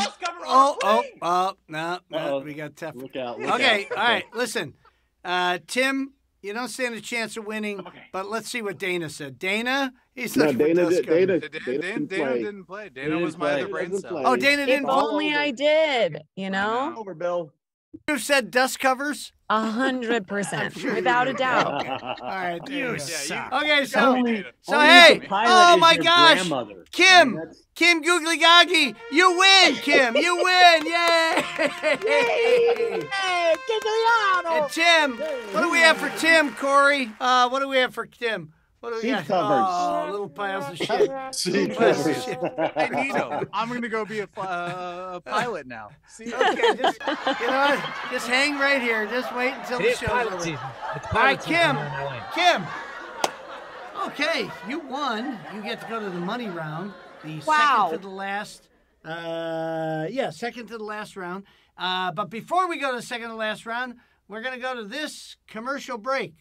No, we got tough. Look out. Okay, all right, listen. Tim, you don't stand a chance of winning, but let's see what Dana said. Dana, he's looking for dust covers. Dana didn't play. Dana was my other brain cell. Oh, Dana didn't play. If only I did, you know? Over, Bill. You said dust covers? 100%, without a doubt. All right, you suck. Yeah, okay, Only hey, oh my gosh, Kim Googly Goggy, you win, Kim, you win, yay! Hey, And Tim, what do we have for Tim, Corey? What do we have for Tim? What do we Seat got? covers. Oh, little piles of shit. Seat Little piles of covers. shit. Hey, Nino, I'm going to go be a pilot now. See? Okay, just you know what? Just hang right here. Just wait until the show's over. All right, Kim. Kim. Okay, you won. You get to go to the money round. The second to the last. Second to the last round. But before we go to the second to last round, we're going to go to this commercial break.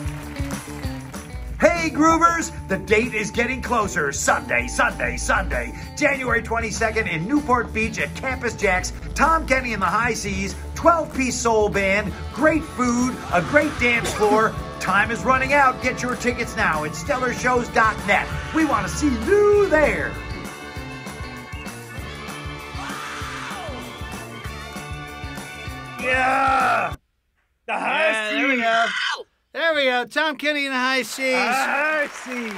Hey Groovers, the date is getting closer. Sunday, January 22nd in Newport Beach at Campus Jacks. Tom Kenny and the High Seas, 12-piece soul band, great food, a great dance floor. Time is running out. Get your tickets now at stellarshows.net. We want to see you there. Yeah! The High Seas! There we go. There we go. Tom Kenny and the High Seas. High Seas.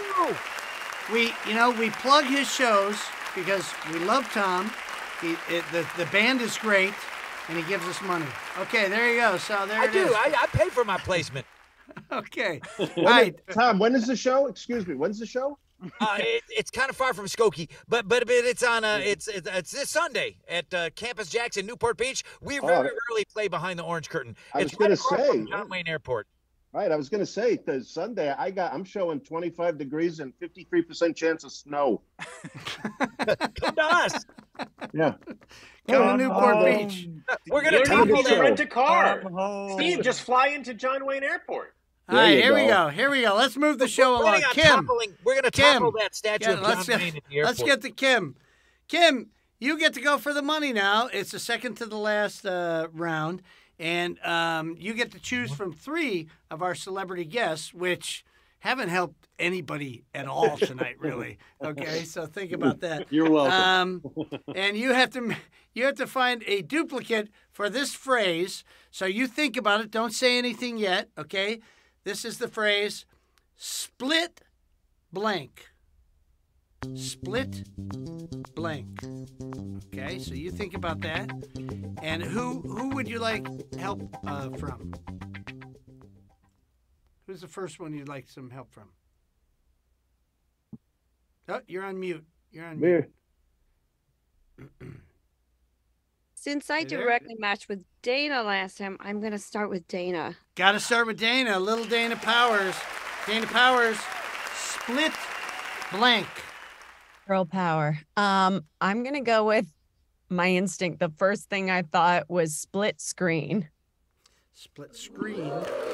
We plug his shows because we love Tom. The band is great, and he gives us money. Okay, there you go. So there it is. I pay for my placement. Okay. All right. Tom, when is the show? Excuse me. When's the show? It's kind of far from Skokie, but it's on it's this Sunday at Campus Jacks in Newport Beach. We very rarely play behind the orange curtain. It's going to say John Wayne Airport. Right, I was going to say because Sunday I'm showing 25 degrees and 53% chance of snow. Come to us. Yeah. Come to Newport Beach. We're going to need to rent a car. Steve, just fly into John Wayne Airport. All right, here we go. Here we go. Let's move the show along. Kim. We're going to topple that statue of John Wayne at the airport. Let's get to Kim. Kim, you get to go for the money now. It's the second to the last round. And you get to choose from 3 of our celebrity guests, which haven't helped anybody at all tonight, really. Okay, so think about that. You're welcome. And you have to find a duplicate for this phrase. So you think about it. Don't say anything yet. Okay, this is the phrase: split blank. Split blank. Okay, so you think about that. And who would you like help from? Who's the first one you'd like some help from? Oh, you're on mute. You're on mute. Since I directly matched with Dana last time, I'm going to start with Dana. Got to start with Dana. Little Dana Powers. Dana Powers, split blank. Girl power. I'm going to go with my instinct. The first thing I thought was split screen. Split screen.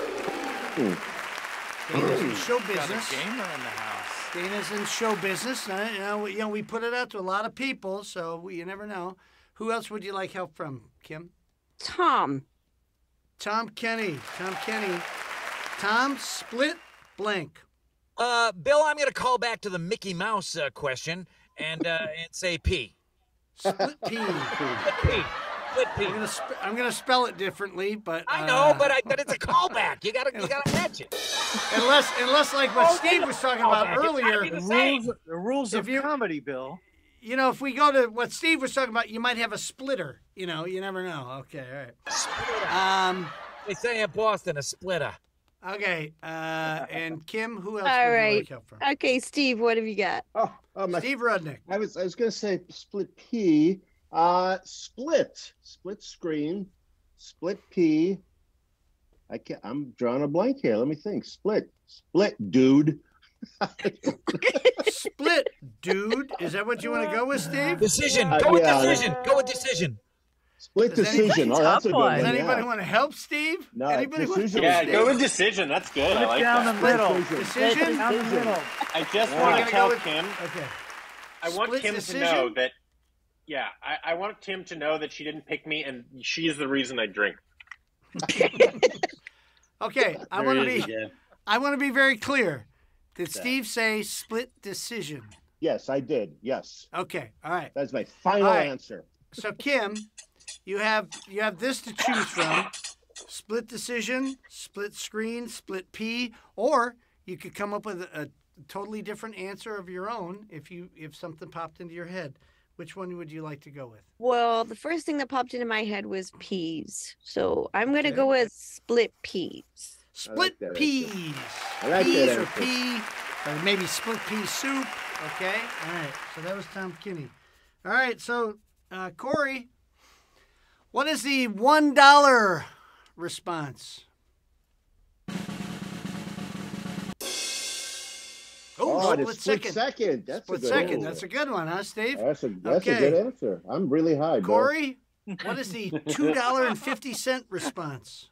Dana's in show business. Got a gamer in the house. Dana's in show business. You know, we put it out to a lot of people, so you never know. Who else would you like help from, Kim? Tom. Tom Kenny. Tom Kenny. Tom, split blank. Bill, I'm going to call back to the Mickey Mouse question and say P. Split P. Split P. I'm gonna spell it differently, but I know, but it's a callback. You gotta catch it. Unless like what Steve was talking about earlier, the rules of comedy, Bill. You know, if we go to what Steve was talking about, you might have a splitter. You know, you never know. Okay, all right. Splitter. They say in Boston, a splitter. Okay, and Kim, who else All would right. you like help from? Okay, Steve, what have you got? Steve Rudnick. I was going to say split P. Split screen, split P. I'm drawing a blank here. Let me think. Split dude. Split dude. Is that what you want to go with, Steve? Decision. Go with decision. Go with decision. Split decision. Oh, that's a good one. Does anybody want to help Steve? No, anybody want to Yeah, go with decision. That's good. I like down that. the middle. Decision? Down the middle. I just want to tell Kim. Okay. I want Split Kim decision? to know that. Yeah, I want Kim to know that she didn't pick me, and she is the reason I drink. Okay, I want to be very clear. Did Steve say split decision? Yes, I did. Yes. Okay. All right. That's my final answer. So Kim, you have this to choose from: split decision, split screen, split P, or you could come up with a totally different answer of your own if something popped into your head. Which one would you like to go with? Well, the first thing that popped into my head was peas. So I'm going to go with split peas. Split peas. I like peas that or answer. pea, or maybe split pea soup. Okay. All right. So that was Tom Kenny. All right. So Corey, what is the $1 response? Oh, it's split second. That's split a good second. answer. That's a good one, huh, Steve? That's a good answer. I'm really high, Bill. Corey, what is the $2.50 response?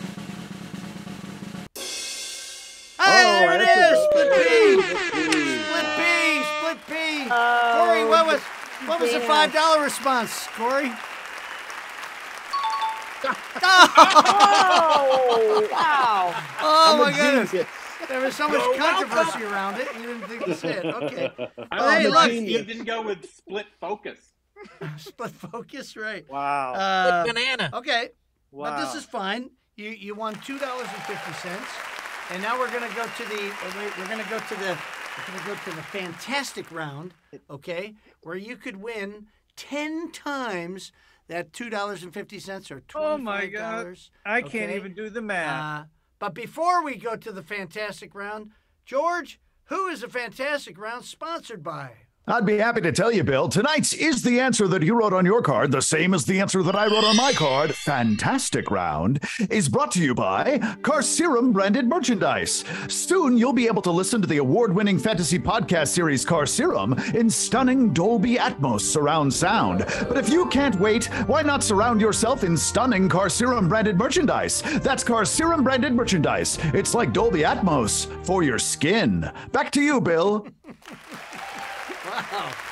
Hey, there it is! Split pea! Split pea! Split pea! Corey, what was the $5 response, Corey? Oh, wow. Oh, my goodness. There was so much controversy around it, you didn't think to say it. Okay. Hey, look, you didn't go with split focus. Split focus, right. Wow. Split banana. Okay. Wow. But this is fine. You won $2.50. And now we're gonna go to the fantastic round, okay, where you could win 10 times that $2.50 or $25. Oh my God! I can't even do the math. But before we go to the fantastic round, George, who is the fantastic round sponsored by? I'd be happy to tell you, Bill. Tonight's Is the Answer That You Wrote on Your Card the Same as the Answer That I Wrote on My Card? Fantastic Round is brought to you by Carcerum branded merchandise. Soon you'll be able to listen to the award-winning fantasy podcast series Carcerum in stunning Dolby Atmos surround sound. But if you can't wait, why not surround yourself in stunning Carcerum branded merchandise? That's Carcerum branded merchandise. It's like Dolby Atmos for your skin. Back to you, Bill. Wow.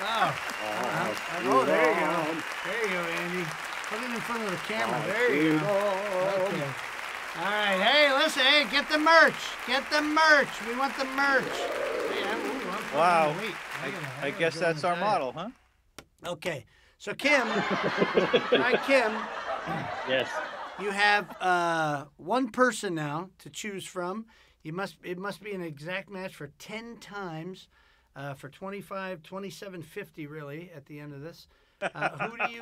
Oh, there you go. There you go, Andy. Put it in front of the camera. There you go. Okay. All right. Hey, listen. Hey, get the merch. Get the merch. We want the merch. Hey, wow. I guess that's our model, huh? Okay. So, Kim. Hi, Kim. Yes. You have one person now to choose from. It must be an exact match for 10 times. For $27.50 really at the end of this. Who do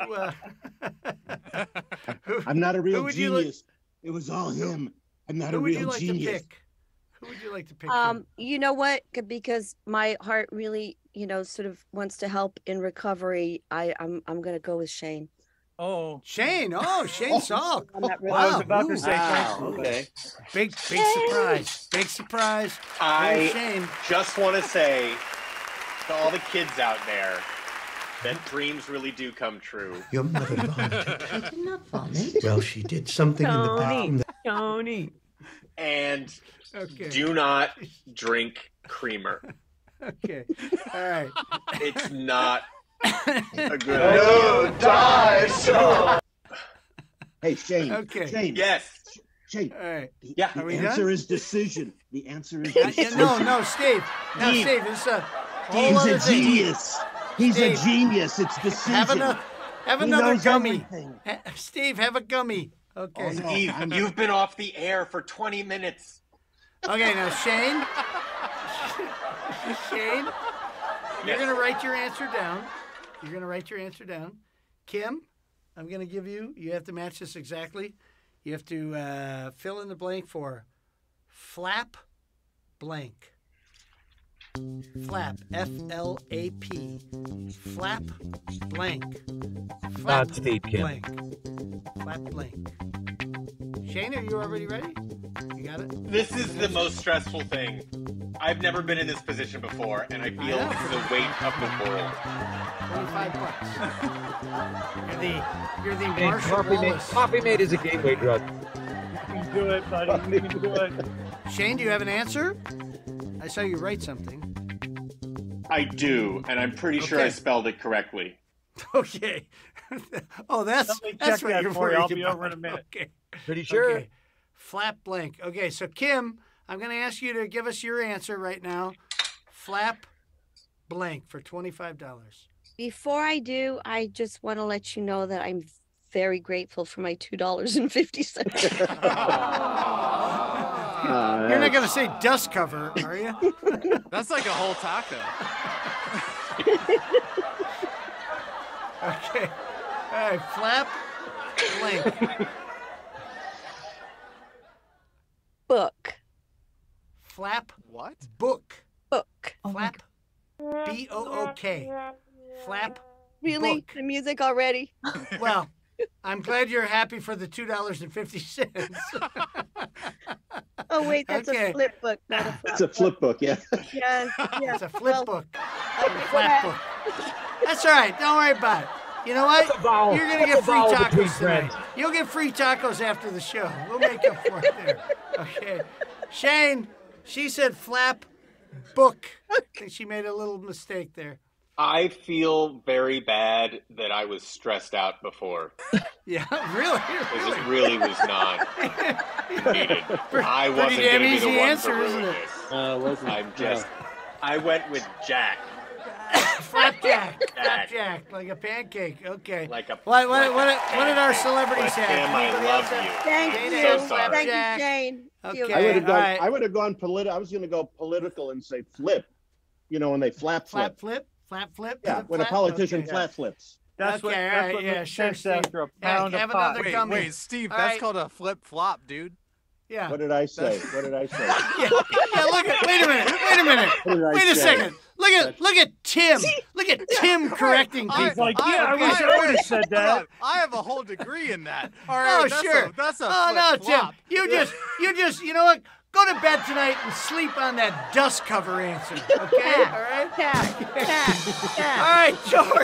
you? I'm not a real genius. It was all him. I'm not a real genius. Who would you like to pick? You know what? Because my heart really, sort of wants to help in recovery. I'm gonna go with Shane. Oh, Shane! Oh, Shane Salk. Really I was about to say. Okay. Big surprise! Big surprise! I just want to say to all the kids out there that dreams really do come true. Your mother vomited. I did not vomit. Well, she did something in the bathroom. Tony. And do not drink creamer. Okay. All right. It's not a good No, die, Sean. Hey, Shane. Okay. Shane. Yes. Shane. All right. Yeah. The answer is decision. The answer is No, decision. Steve. No, Steve. It's a whole He's other a thing. genius. He's Steve, a genius. It's decision. Have He another knows gummy. everything. Steve, have a gummy. Okay. Oh, no. Steve, you've been off the air for 20 minutes. Okay, now Shane. Shane, you're gonna write your answer down. Kim, I'm gonna give you. You have to match this exactly. You have to fill in the blank for flap blank. Flap, F-L-A-P. Flap blank. Flap Not Steve Kim. blank. Flap blank. Shane, are you already ready? You got it? This is the most stressful thing. I've never been in this position before, and I feel the weight of the world. $25. You're the Marshall Wallace. Coffee mate is a gateway drug. You can do it, buddy. You can do it. Shane, do you have an answer? I saw you write something. I do, and I'm pretty sure I spelled it correctly. Okay. Oh, that's what that you're for you. worried I'll be about. over in a minute. Okay. Pretty sure. Okay. Flap blank. Okay, so Kim, I'm going to ask you to give us your answer right now. Flap blank for $25. Before I do, I just want to let you know that I'm very grateful for my $2.50. You're not going to say dust cover, are you? That's like a whole taco. Okay. All right, flap blank. Flap. What? Book. Book. Flap. B-O-O-K. Flap. Really? Book. The music already? Well, I'm glad you're happy for the $2.50. Oh, wait, that's a flip book, not a flap. It's a flip book, yeah. Yeah. It's a flip book. Flap book. That's all right. Don't worry about it. You know what? You're going to get free tacos tonight. You'll get free tacos after the show. We'll make up for it there. Okay. Shane, she said flap book. I think she made a little mistake there. I feel very bad that I was stressed out before. Yeah, really? Because it really was not needed. I wasn't going to be the one to ruin this. I went with Jack. Flapjack. Flapjack, like a pancake. Okay. What did our celebrities have? Sam, I love you. Thank you. So sorry. Thank you, Jane. Okay. I would have gone political. I was going to go political and say flip. You know, when they flap. Flap. Yeah, when a politician flat flips. That's what makes after a pound of pot. Wait, Steve, that's called a flip-flop, dude. Yeah. What did I say? Yeah, look at. Wait a minute. Wait a second. Look at Tim. Look at Tim correcting people. I wish I would have said that. I have a whole degree in that. All right, sure. That's a flip-flop. Tim. You just. You know what? Go to bed tonight and sleep on that dust cover answer. Okay. All right. All right,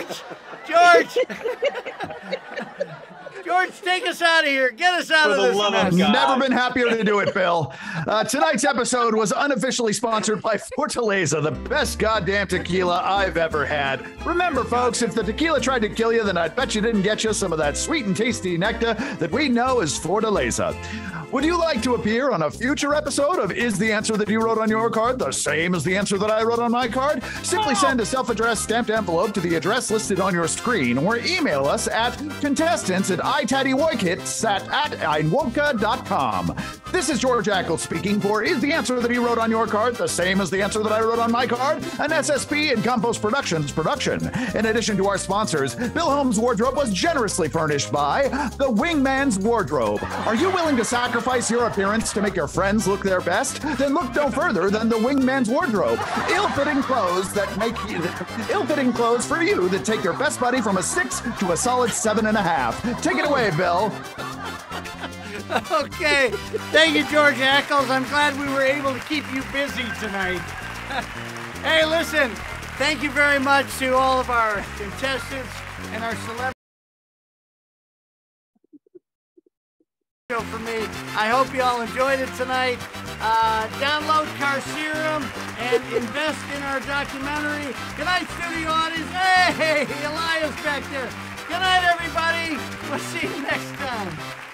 George, take us out of here. Get us out of this mess. Never been happier to do it, Bill. Tonight's episode was unofficially sponsored by Fortaleza, the best goddamn tequila I've ever had. Remember, folks, if the tequila tried to kill you, then I'd bet you didn't get you some of that sweet and tasty nectar that we know is Fortaleza. Would you like to appear on a future episode of Is the Answer That You Wrote on Your Card the same as the answer that I wrote on my card? Simply send a self-addressed stamped envelope to the address listed on your screen or email us at contestants@itattywoikits@einwoka.com. This is George Ackles speaking for Is the Answer That You Wrote on Your Card the same as the answer that I wrote on my card? An SSP and Compost Productions production. In addition to our sponsors, Bill Holmes' wardrobe was generously furnished by The Wingman's Wardrobe. Are you willing to sacrifice your appearance to make your friends look their best? Then look no further than The Wingman's Wardrobe. Ill-fitting clothes for you that take your best buddy from a 6 to a solid 7.5. Take it away, Bill. Okay. Thank you, George Ackles. I'm glad we were able to keep you busy tonight. Hey, listen. Thank you very much to all of our contestants and our celebrities. For me, I hope you all enjoyed it tonight. Download Car Serum and invest in our documentary. Good night, studio audience. Hey, Elias back there. Good night, everybody. We'll see you next time.